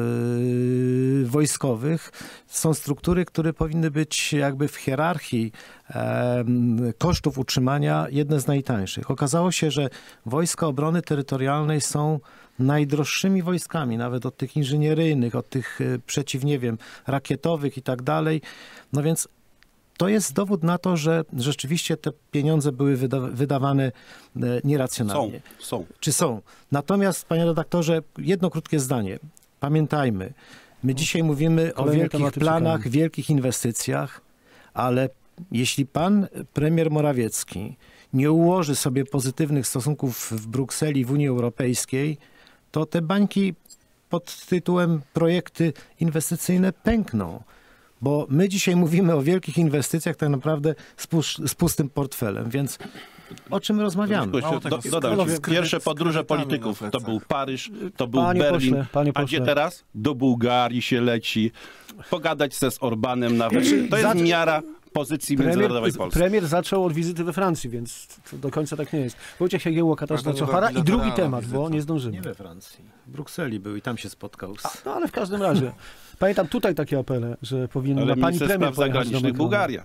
wojskowych są struktury, które powinny być jakby w hierarchii kosztów utrzymania jedne z najtańszych. Okazało się, że Wojska Obrony Terytorialnej są najdroższymi wojskami, nawet od tych inżynieryjnych, od tych rakietowych i tak dalej. No więc to jest dowód na to, że rzeczywiście te pieniądze były wydawane nieracjonalnie. Są. Czy są? Natomiast, panie redaktorze, jedno krótkie zdanie. Pamiętajmy, my dzisiaj mówimy o wielkich planach, wielkich inwestycjach, ale jeśli pan premier Morawiecki nie ułoży sobie pozytywnych stosunków w Brukseli, w Unii Europejskiej, to te bańki pod tytułem projekty inwestycyjne pękną. Bo my dzisiaj mówimy o wielkich inwestycjach tak naprawdę z pustym portfelem, więc o czym rozmawiamy? Dodam, pierwsze podróże polityków to był Paryż, to był Berlin, a gdzie teraz? Do Bułgarii się leci, pogadać se z Orbanem nawet. To jest miara pozycji międzynarodowej Polski. Premier zaczął od wizyty we Francji, więc to do końca tak nie jest. Wojciech Jagiełło, Katarzyna Czochara i drugi temat, bo nie zdążymy. Nie we Francji. W Brukseli był i tam się spotkał z... No ale w każdym razie. Pamiętam tutaj takie apele, że powinna ale pani premier spraw zagranicznych Bułgaria.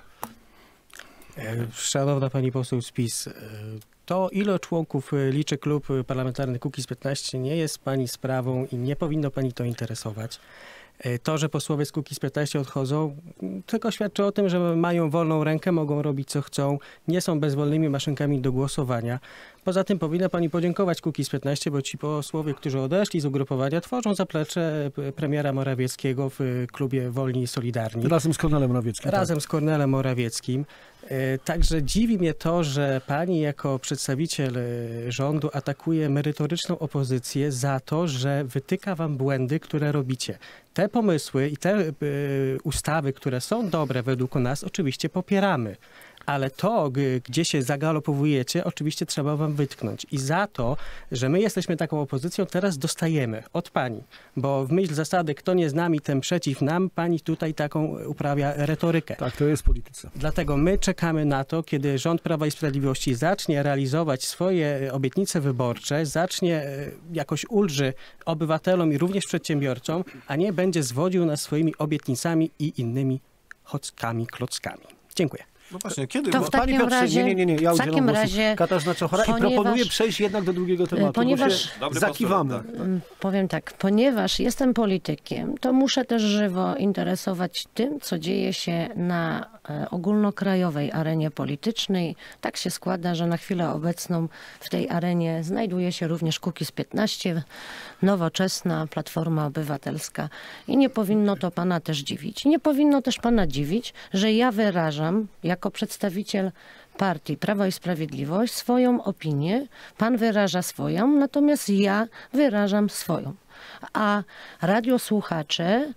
Szanowna pani poseł z PiS, to ile członków liczy klub parlamentarny Kukiz15 nie jest pani sprawą i nie powinno pani to interesować. To, że posłowie z Kukiz15 odchodzą, tylko świadczy o tym, że mają wolną rękę, mogą robić co chcą, nie są bezwolnymi maszynkami do głosowania. Poza tym powinna pani podziękować Kukiz15, bo ci posłowie, którzy odeszli z ugrupowania, tworzą zaplecze premiera Morawieckiego w klubie Wolni i Solidarni. Razem z Kornelem Morawieckim. Razem z Kornelem Morawieckim. Także dziwi mnie to, że pani jako przedstawiciel rządu atakuje merytoryczną opozycję za to, że wytyka wam błędy, które robicie. Te pomysły i te ustawy, które są dobre według nas, oczywiście popieramy. ale to, gdzie się zagalopowujecie, oczywiście trzeba wam wytknąć. I za to, że my jesteśmy taką opozycją, teraz dostajemy od pani, bo w myśl zasady, kto nie z nami, ten przeciw nam, pani tutaj taką uprawia retorykę. Tak, to jest polityce. Dlatego my czekamy na to, kiedy rząd Prawa i Sprawiedliwości zacznie realizować swoje obietnice wyborcze, zacznie jakoś ulży obywatelom i również przedsiębiorcom, a nie będzie zwodził nas swoimi obietnicami i innymi chockami, klockami. Dziękuję. No właśnie, kiedy... To w takim razie, nie, ja w udzielam takim głosu razie, Katarzyna Czochora i proponuję przejść jednak do drugiego tematu, ponieważ bo się zakiwamy. powiem tak, ponieważ jestem politykiem, to muszę też żywo interesować tym, co dzieje się na ogólnokrajowej arenie politycznej. Tak się składa, że na chwilę obecną w tej arenie znajduje się również Kukiz 15, Nowoczesna, Platforma Obywatelska. I nie powinno to pana też dziwić. Nie powinno też pana dziwić, że ja wyrażam jako przedstawiciel partii Prawo i Sprawiedliwość swoją opinię, pan wyraża swoją, natomiast ja wyrażam swoją. A radiosłuchacze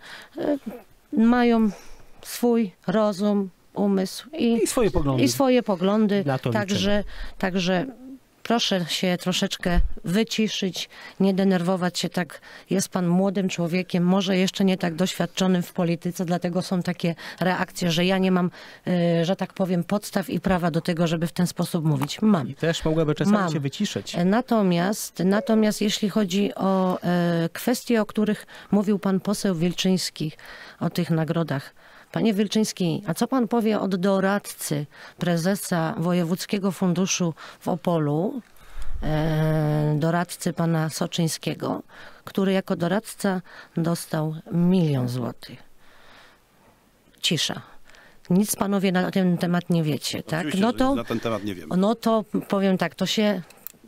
mają swój rozum, umysł I swoje poglądy. i swoje poglądy. Na to Także proszę się troszeczkę wyciszyć, nie denerwować się tak. Jest pan młodym człowiekiem, może jeszcze nie tak doświadczonym w polityce, dlatego są takie reakcje, że ja nie mam, że tak powiem, podstaw i prawa do tego, żeby w ten sposób mówić. Mam. I też mogłaby czasami Mam. się wyciszyć. Natomiast jeśli chodzi o kwestie, o których mówił pan poseł Wilczyński, o tych nagrodach. Panie Wilczyński, a co pan powie od doradcy prezesa Wojewódzkiego Funduszu w Opolu, doradcy pana Soczyńskiego, który jako doradca dostał 1 000 000 złotych? Cisza. Nic panowie na ten temat nie wiecie, tak? Oczywiście, że na ten temat nie wiemy. No to powiem tak, to się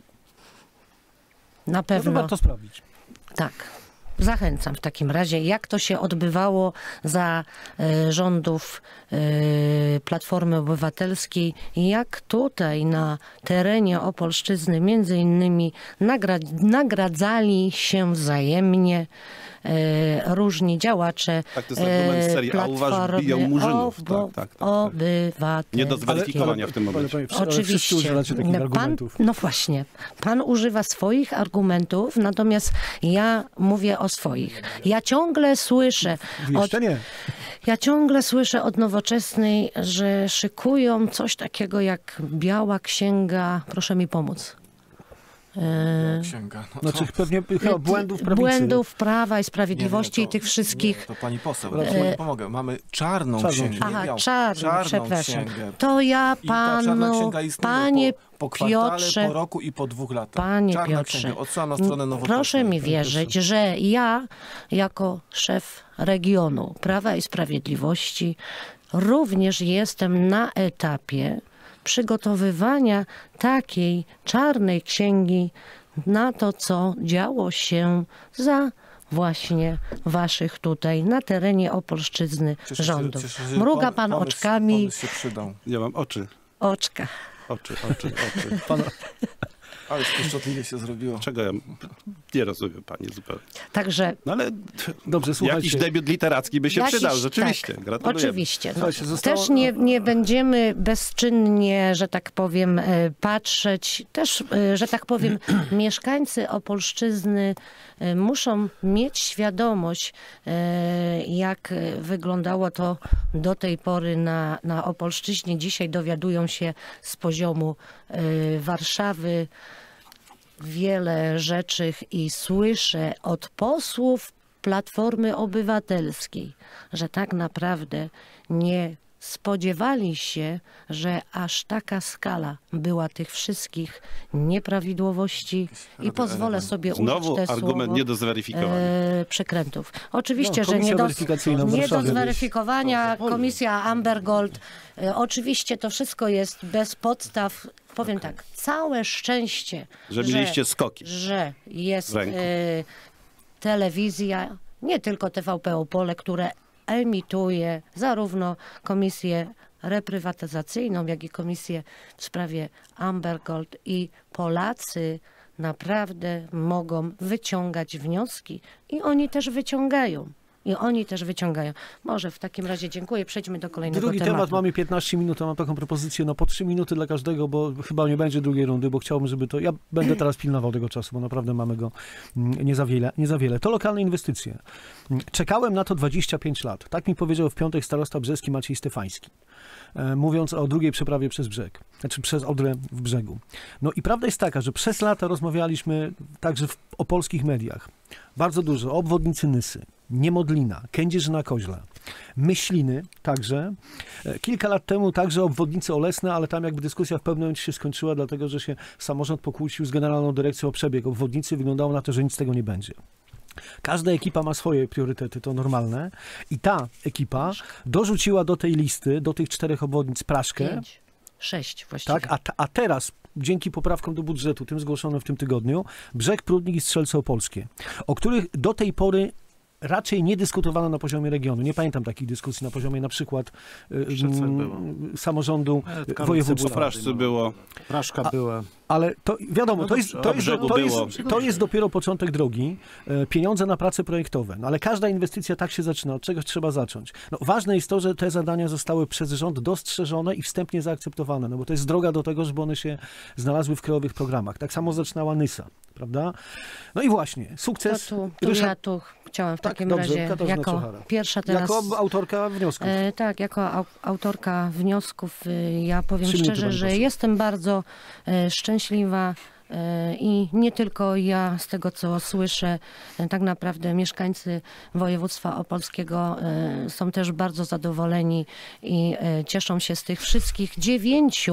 na No to pewno... warto sprawdzić. Tak. Zachęcam w takim razie, jak to się odbywało za rządów Platformy Obywatelskiej, jak tutaj na terenie Opolszczyzny między innymi nagradzali się wzajemnie różni działacze Tak, to jest argument serii, a uważ, biją murzynów. Tak. Obywatelskiej. Nie do zweryfikowania w tym momencie. Ale wszyscy używacie takich argumentów. No właśnie, pan używa swoich argumentów, natomiast ja mówię o swoich. Ja ciągle słyszę Jeszcze nie. Ja ciągle słyszę od Nowoczesnej, że szykują coś takiego jak biała księga, proszę mi pomóc. Księga. No Znaczy pewnie chyba błędów prawicy. Błędów Prawa i Sprawiedliwości Nie, i tych wszystkich. To pani poseł, ja pomogę. Mamy czarną księgę. Aha, białą. czarną, przepraszam. Księgę. To ja I ta czarna panu, księga istnieje panie po kwartale, Piotrze, po roku i po 2 latach. Panie Czarna Piotrze, księga, odsyłam na stronę Nowoczesnej. proszę mi wierzyć, że ja jako szef regionu Prawa i Sprawiedliwości również jestem na etapie przygotowywania takiej czarnej księgi na to, co działo się za właśnie waszych tutaj na terenie Opolszczyzny rządów. Cieszę się, Mruga pan pomysł oczkami. się przydał. Ja mam oczy. Oczka. Oczy. Ale pieszczotliwie się zrobiło. Czego ja nie rozumiem pani zupełnie. Także No ale Dobrze, słuchajcie. jakiś debiut literacki by się jakiś- przydał, rzeczywiście. tak, Gratuluję. oczywiście. No, Słuchajcie, zostało- też nie będziemy bezczynnie, że tak powiem, patrzeć. Też, że tak powiem, mieszkańcy Opolszczyzny muszą mieć świadomość, jak wyglądało to do tej pory na Opolszczyźnie. Dzisiaj dowiadują się z poziomu Warszawy wiele rzeczy i słyszę od posłów Platformy Obywatelskiej, że tak naprawdę nie spodziewali się, że aż taka skala była tych wszystkich nieprawidłowości i pozwolę sobie Znowu użyć te argument słowo nie do zweryfikowania. przekrętów. Oczywiście, No, że komisja weryfikacyjna w nie do Warszawie. zweryfikowania. Komisja Amber Gold. Oczywiście to wszystko jest bez podstaw. Powiem tak, całe szczęście, Że mieliście skoki że jest w ręku. telewizja, nie tylko TVP Opole, które emituje zarówno komisję reprywatyzacyjną, jak i komisję w sprawie Amber Gold i Polacy naprawdę mogą wyciągać wnioski i oni też wyciągają. I oni też wyciągają. Może w takim razie dziękuję. Przejdźmy do kolejnego Drugi tematu. temat, mamy 15 minut, to mam taką propozycję, no po 3 minuty dla każdego, bo chyba nie będzie drugiej rundy, bo chciałbym, żeby to... Ja będę teraz pilnował tego czasu, bo naprawdę mamy go nie za wiele. To lokalne inwestycje. Czekałem na to 25 lat. Tak mi powiedział w piątek starosta brzeski Maciej Stefański, mówiąc o drugiej przeprawie przez brzeg, znaczy przez Odrę w brzegu. No i prawda jest taka, że przez lata rozmawialiśmy także w opolskich mediach. Bardzo dużo o obwodnicy Nysy, Niemodlina, Kędzierzyna-Koźla, Myśliny także. Kilka lat temu także obwodnice Olesne, ale tam jakby dyskusja w pewnym momencie się skończyła, dlatego że się samorząd pokłócił z Generalną Dyrekcją o przebieg obwodnicy. Wyglądało na to, że nic z tego nie będzie. Każda ekipa ma swoje priorytety, to normalne. I ta ekipa dorzuciła do tej listy, do tych 4 obwodnic Praszkę. 5, 6 właściwie. Tak, a teraz dzięki poprawkom do budżetu, tym zgłoszonym w tym tygodniu, Brzeg, Prudnik i Strzelce Opolskie, o których do tej pory raczej nie dyskutowano na poziomie regionu. Nie pamiętam takich dyskusji na poziomie na przykład samorządu województwa. W Praszce było. Praszka była. Ale to wiadomo, to jest dopiero początek drogi, pieniądze na prace projektowe. No ale każda inwestycja tak się zaczyna, od czegoś trzeba zacząć. No, ważne jest to, że te zadania zostały przez rząd dostrzeżone i wstępnie zaakceptowane, no bo to jest droga do tego, żeby one się znalazły w krajowych programach. Tak samo zaczynała Nysa, prawda? No i właśnie, sukces. Ja tu chciałam w takim razie, Katarzyna jako Czochara. pierwsza teraz... Jako autorka wniosków. Tak, jako autorka wniosków ja powiem 3 minuty, szczerze, że proszę. jestem bardzo szczęśliwa i nie tylko ja, z tego co słyszę, tak naprawdę mieszkańcy województwa opolskiego są też bardzo zadowoleni i cieszą się z tych wszystkich 9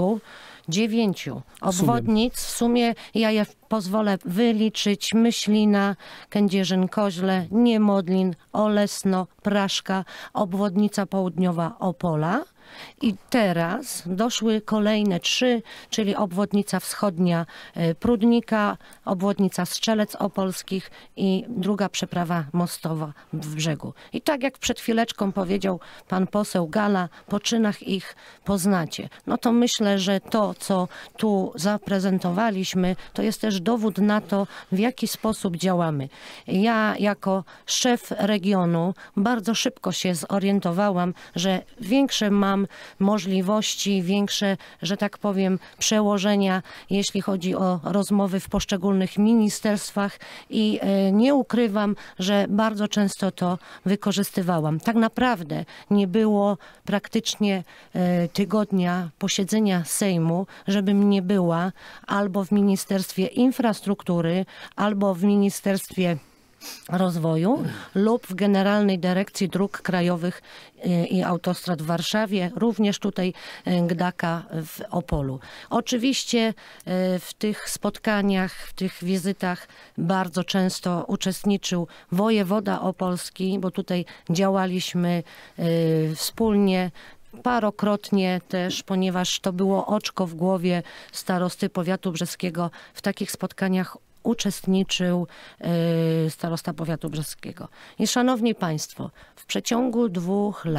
obwodnic. W sumie ja je pozwolę wyliczyć: Myślina, Kędzierzyn-Koźle, Niemodlin, Olesno, Praszka, obwodnica południowa Opola. I teraz doszły kolejne 3, czyli obwodnica wschodnia Prudnika, obwodnica Strzelec Opolskich i druga przeprawa mostowa w brzegu. I tak jak przed chwileczką powiedział pan poseł Galla, po czynach ich poznacie. No to myślę, że to, co tu zaprezentowaliśmy, to jest też dowód na to, w jaki sposób działamy. Ja jako szef regionu bardzo szybko się zorientowałam, że większe mam możliwości, większe, że tak powiem, przełożenia, jeśli chodzi o rozmowy w poszczególnych ministerstwach i nie ukrywam, że bardzo często to wykorzystywałam. Tak naprawdę nie było praktycznie tygodnia posiedzenia Sejmu, żebym nie była albo w Ministerstwie Infrastruktury, albo w Ministerstwie Rozwoju lub w Generalnej Dyrekcji Dróg Krajowych i Autostrad w Warszawie, również tutaj GDAKA w Opolu. Oczywiście w tych spotkaniach, w tych wizytach bardzo często uczestniczył wojewoda opolski, bo tutaj działaliśmy wspólnie. Parokrotnie też, ponieważ to było oczko w głowie starosty powiatu brzeskiego, w takich spotkaniach uczestniczył starosta powiatu brzeskiego. I szanowni państwo, w przeciągu 2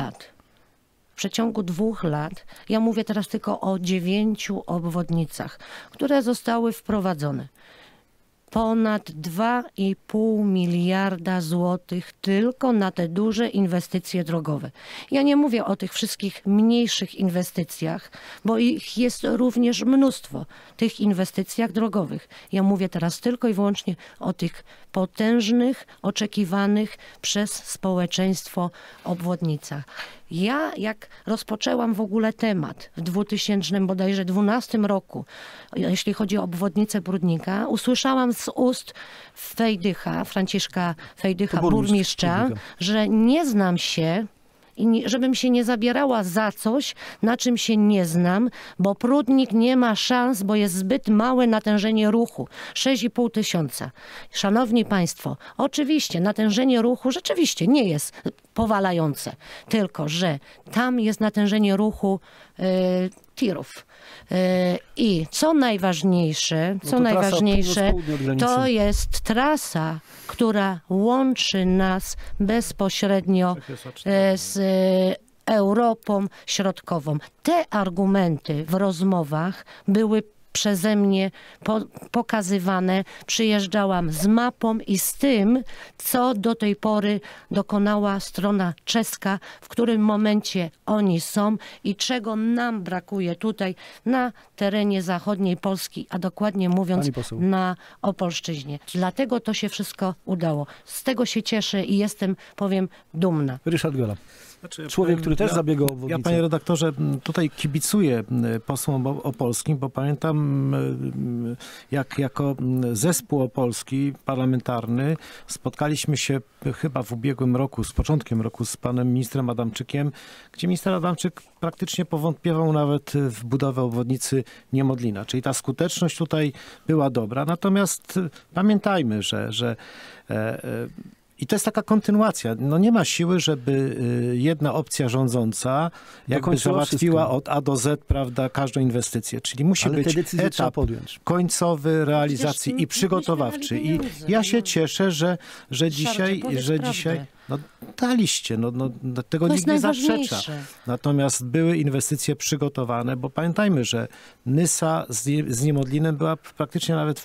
lat, ja mówię teraz tylko o 9 obwodnicach, które zostały wprowadzone. Ponad 2,5 miliarda złotych tylko na te duże inwestycje drogowe. Ja nie mówię o tych wszystkich mniejszych inwestycjach, bo ich jest również mnóstwo, tych inwestycjach drogowych. Ja mówię teraz tylko i wyłącznie o tych potężnych, oczekiwanych przez społeczeństwo obwodnicach. Ja, jak rozpoczęłam w ogóle temat w 2012 roku, jeśli chodzi o obwodnicę Prudnika, usłyszałam z ust Franciszka Fejdycha, burmistrza, że nie znam się i żebym się nie zabierała za coś, na czym się nie znam, bo Prudnik nie ma szans, bo jest zbyt małe natężenie ruchu. 6,5 tysiąca. Szanowni państwo, oczywiście natężenie ruchu rzeczywiście nie jest powalające, tylko że tam jest natężenie ruchu tirów. I co najważniejsze, to jest trasa, która łączy nas bezpośrednio z Europą Środkową. Te argumenty w rozmowach były przeze mnie pokazywane. Przyjeżdżałam z mapą i z tym, co do tej pory dokonała strona czeska, w którym momencie oni są i czego nam brakuje tutaj na terenie zachodniej Polski, a dokładnie mówiąc na Opolszczyźnie. Dlatego to się wszystko udało. Z tego się cieszę i jestem, powiem, dumna. Ryszard Gola. Człowiek, który też zabiegał o obwodnicę. Ja, panie redaktorze, tutaj kibicuję posłom opolskim, bo pamiętam, jak jako zespół opolski parlamentarny spotkaliśmy się chyba w ubiegłym roku, z początkiem roku z panem ministrem Adamczykiem, gdzie minister Adamczyk praktycznie powątpiewał nawet w budowę obwodnicy Niemodlina. Czyli ta skuteczność tutaj była dobra. Natomiast pamiętajmy, że i to jest taka kontynuacja. No nie ma siły, żeby jedna opcja rządząca jakby załatwiła od A do Z, prawda, każdą inwestycję. Czyli musi być etap końcowy realizacji i przygotowawczy. I ja się cieszę, że dzisiaj no, daliście, tego nikt nie zaprzecza. Natomiast były inwestycje przygotowane, bo pamiętajmy, że Nysa z Niemodlinem była praktycznie nawet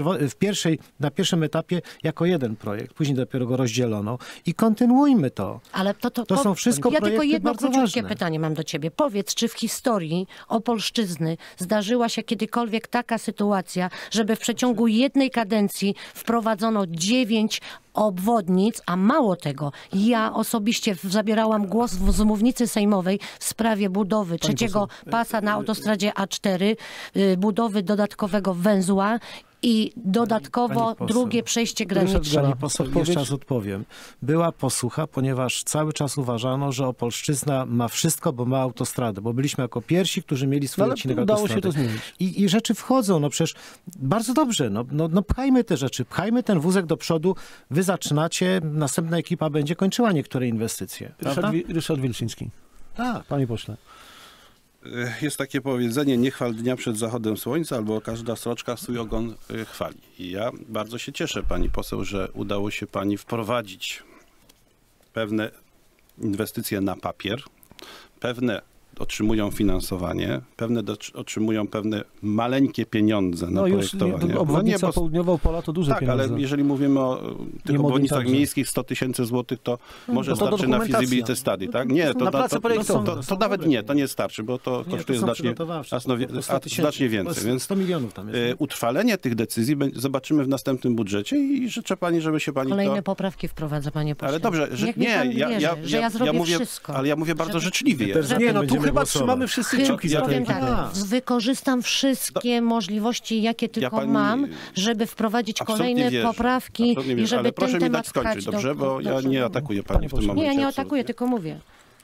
na pierwszym etapie jako jeden projekt, później dopiero go rozdzielono i kontynuujmy to. Ale to są wszystko projekty tylko jedno bardzo króciutkie ważne. pytanie mam do ciebie. Powiedz, czy w historii Opolszczyzny zdarzyła się kiedykolwiek taka sytuacja, żeby w przeciągu jednej kadencji wprowadzono 9 obwodnic, a mało tego, ja osobiście zabierałam głos z mównicy sejmowej w sprawie budowy trzeciego pasa na autostradzie A4, budowy dodatkowego węzła i dodatkowo drugie przejście graniczne. Pani poseł, jeszcze raz odpowiem. Była posłucha, ponieważ cały czas uważano, że Opolszczyzna ma wszystko, bo ma autostradę, bo byliśmy jako pierwsi, którzy mieli swój odcinek autostrady. Udało się to zmienić. I rzeczy wchodzą, no przecież bardzo dobrze, no pchajmy te rzeczy, pchajmy ten wózek do przodu, wy zaczynacie, następna ekipa będzie kończyła niektóre inwestycje. Ryszard Wilczyński. Tak. Panie pośle. Jest takie powiedzenie, nie chwal dnia przed zachodem słońca, albo każda sroczka swój ogon chwali. I ja bardzo się cieszę, pani poseł, że udało się pani wprowadzić pewne inwestycje na papier, pewne otrzymują finansowanie, pewne otrzymują pewne maleńkie pieniądze na projektowanie. Obwodnica Południowa Opola to duże pieniądze. Ale jeżeli mówimy o tych obwodnicach miejskich 100 000 złotych, to może starczy na feasibility study, tak? Nie, to nawet nie, to nie starczy, bo to kosztuje znacznie więcej. Więc 100 milionów tam jest. Utrwalenie tych decyzji zobaczymy w następnym budżecie i życzę pani, żeby się pani Kolejne poprawki wprowadza, panie pośle. Ale dobrze, że ja zrobię mówię, wszystko. ale ja mówię bardzo życzliwie. Chyba trzymamy wszyscy kciuki za powiem tak, wykorzystam wszystkie możliwości, jakie tylko mam, żeby wprowadzić kolejne poprawki i żeby ale proszę ten mi temat dać skończyć, dobrze? Bo ja nie atakuję pani w tym momencie. Nie, ja nie atakuję, tylko mówię.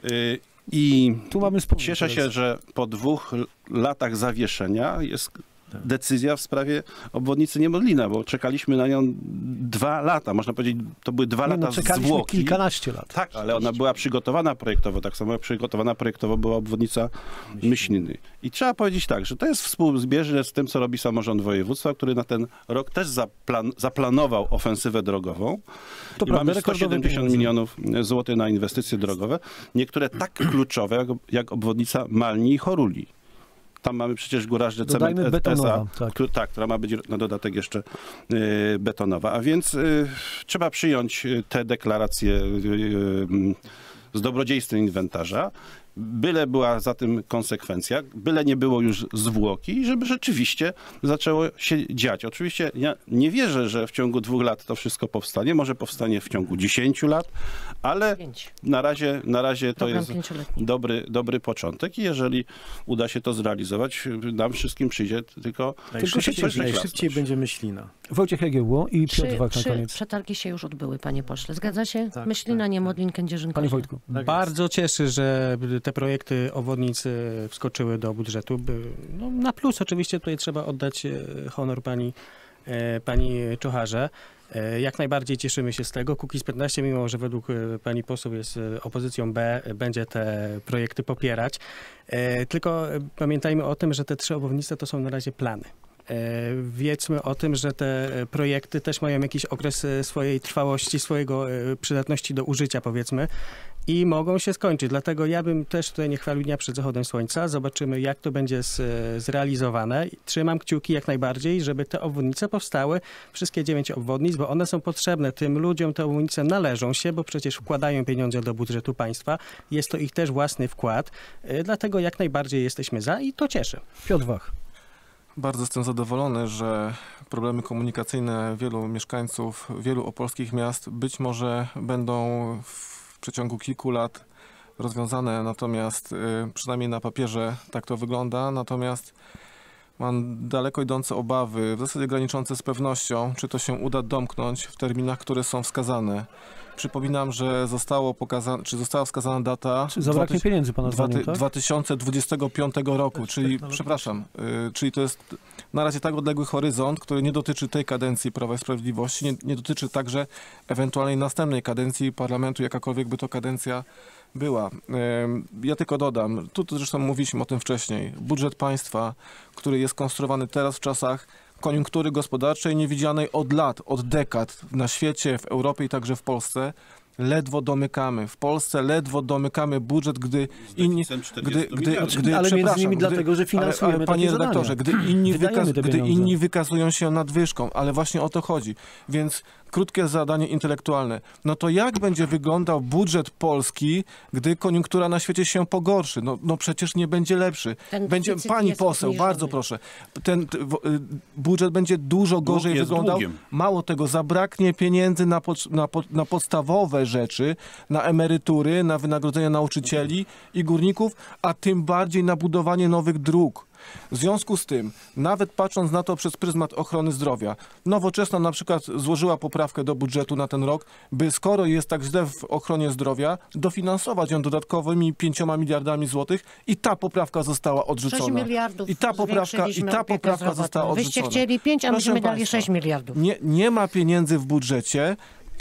I cieszę się, że po 2 latach zawieszenia jest decyzja w sprawie obwodnicy Niemodlina, bo czekaliśmy na nią 2 lata. Można powiedzieć, to były 2 lata zwłoki. Kilkanaście lat. Tak, ale ona była przygotowana projektowo. Tak samo jak przygotowana projektowo była obwodnica Myśliny. I trzeba powiedzieć tak, że to jest współzbieżne z tym, co robi samorząd województwa, który na ten rok też zaplanował ofensywę drogową. I mamy 170 milionów złotych na inwestycje drogowe. Niektóre tak kluczowe, jak obwodnica Malni i Choruli. Tam mamy przecież Górażdże Cement betonowa, SA, która ma być na dodatek jeszcze betonowa. A więc trzeba przyjąć te deklaracje z dobrodziejstwem inwentarza, byle była za tym konsekwencja, byle nie było już zwłoki, żeby rzeczywiście zaczęło się dziać. Oczywiście ja nie wierzę, że w ciągu 2 lat to wszystko powstanie. Może powstanie w ciągu 10 lat, ale na razie to jest dobry początek i jeżeli uda się to zrealizować, nam wszystkim przyjdzie tylko najszybciej będzie Myślina. Wojciech Jagiełło i Piotr Wak na koniec. Przetargi się już odbyły, panie pośle. Zgadza się? Tak, Myślina, Niemodlin, Kędzierzyn. Panie Wojtku. Bardzo cieszy, że te projekty obwodnic wskoczyły do budżetu. No, na plus oczywiście tutaj trzeba oddać honor pani Czocharze. Jak najbardziej cieszymy się z tego. Kukiz15, mimo że według pani poseł jest opozycją B, będzie te projekty popierać. Tylko pamiętajmy o tym, że te 3 obwodnice to są na razie plany. Wiedzmy o tym, że te projekty też mają jakiś okres swojej trwałości, swojego przydatności do użycia, powiedzmy, i mogą się skończyć. Dlatego ja bym też tutaj nie chwalił dnia przed zachodem słońca. Zobaczymy, jak to będzie zrealizowane. Trzymam kciuki jak najbardziej, żeby te obwodnice powstały, wszystkie 9 obwodnic, bo one są potrzebne. Tym ludziom te obwodnice należą się, bo przecież wkładają pieniądze do budżetu państwa. Jest to ich też własny wkład. Dlatego jak najbardziej jesteśmy za i to cieszy. Piotr Wach. Bardzo jestem zadowolony, że problemy komunikacyjne wielu mieszkańców, wielu opolskich miast być może będą w przeciągu kilku lat rozwiązane, natomiast przynajmniej na papierze tak to wygląda, natomiast mam daleko idące obawy, w zasadzie graniczące z pewnością, czy to się uda domknąć w terminach, które są wskazane. Przypominam, że została wskazana data... Czy zabraknie pieniędzy pana zdaniem, tak? 2025 roku, czyli, przepraszam, czyli to jest na razie tak odległy horyzont, który nie dotyczy tej kadencji Prawa i Sprawiedliwości, nie dotyczy także ewentualnej następnej kadencji parlamentu, jakakolwiek by to kadencja była. Ja tylko dodam, tu zresztą mówiliśmy o tym wcześniej, budżet państwa, który jest konstruowany teraz w czasach koniunktury gospodarczej niewidzianej od lat, od dekad na świecie, w Europie i także w Polsce, ledwo domykamy. W Polsce ledwo domykamy budżet, gdy inni... Ale między innymi dlatego, że finansujemy ale panie redaktorze, gdy inni wykazują się nadwyżką, ale właśnie o to chodzi. Więc krótkie zadanie intelektualne. No to jak będzie wyglądał budżet Polski, gdy koniunktura na świecie się pogorszy? No przecież nie będzie lepszy. Będzie, pani poseł, bardzo proszę. Ten budżet będzie dużo gorzej wyglądał. Długiem. Mało tego, zabraknie pieniędzy na podstawowe rzeczy, na emerytury, na wynagrodzenia nauczycieli i górników, a tym bardziej na budowanie nowych dróg. W związku z tym, nawet patrząc na to przez pryzmat ochrony zdrowia, Nowoczesna na przykład złożyła poprawkę do budżetu na ten rok, by skoro jest tak źle w ochronie zdrowia, dofinansować ją dodatkowymi 5 miliardami złotych i ta poprawka została odrzucona. 6 miliardów I ta poprawka została odrzucona. Wyście chcieli 5, a myśmy dali 6 miliardów. Nie ma pieniędzy w budżecie.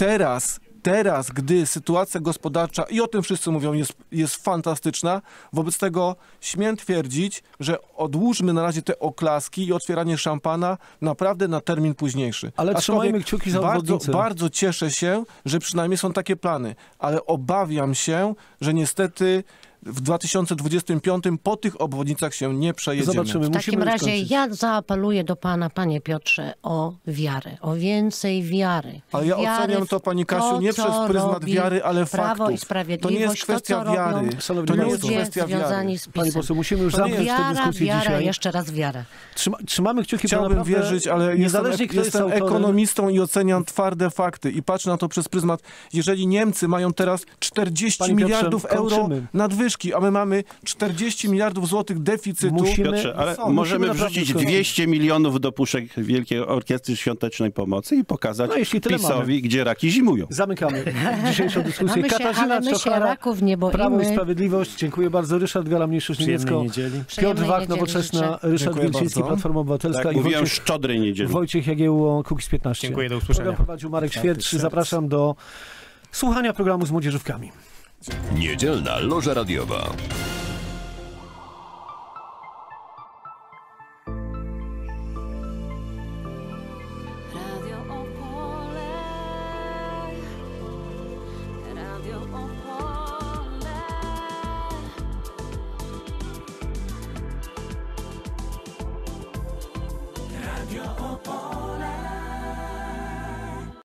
Teraz, gdy sytuacja gospodarcza, i o tym wszyscy mówią, jest fantastyczna, wobec tego śmiem twierdzić, że odłóżmy na razie te oklaski i otwieranie szampana naprawdę na termin późniejszy. Ale trzymajmy kciuki za obwodnicę. Bardzo cieszę się, że przynajmniej są takie plany, ale obawiam się, że niestety w 2025 po tych obwodnicach się nie przejedziemy. Zobaczymy. W takim razie ja zaapeluję do pana, panie Piotrze, o wiarę, o więcej wiary. Ale ja oceniam to, pani Kasiu, nie przez pryzmat wiary, ale faktów. Prawo i Sprawiedliwość, to nie jest kwestia wiary. To nie jest kwestia związani z PiS-em. Pani poseł, musimy już zamknąć tę dyskusję wiara, dzisiaj. jeszcze raz wiara. Trzymamy kciuki. Chciałbym wierzyć, ale jestem ekonomistą i oceniam twarde fakty i patrzę na to przez pryzmat. Jeżeli Niemcy mają teraz 40 miliardów euro nadwyżki, a my mamy 40 miliardów złotych deficytu. Piotrze, ale możemy wrzucić 200 milionów do puszek Wielkiej Orkiestry Świątecznej Pomocy i pokazać PiS-owi, gdzie raki zimują. Zamykamy dzisiejszą dyskusję. Katarzyna Czochara, Prawo i Sprawiedliwość. Dziękuję bardzo. Ryszard Gala, Mniejszość Niemiecka. Piotr Wach, Nowoczesna. Ryszard Wilczyński, Platforma Obywatelska. Tak, mówiłem szczodrej niedzieli. Wojciech Jagiełło, Kukiz15. Dziękuję, do usłyszenia. Program prowadził Marek Świercz. Zapraszam do słuchania programu z młodzieżówkami. Niedzielna Loża Radiowa. Radio Opole.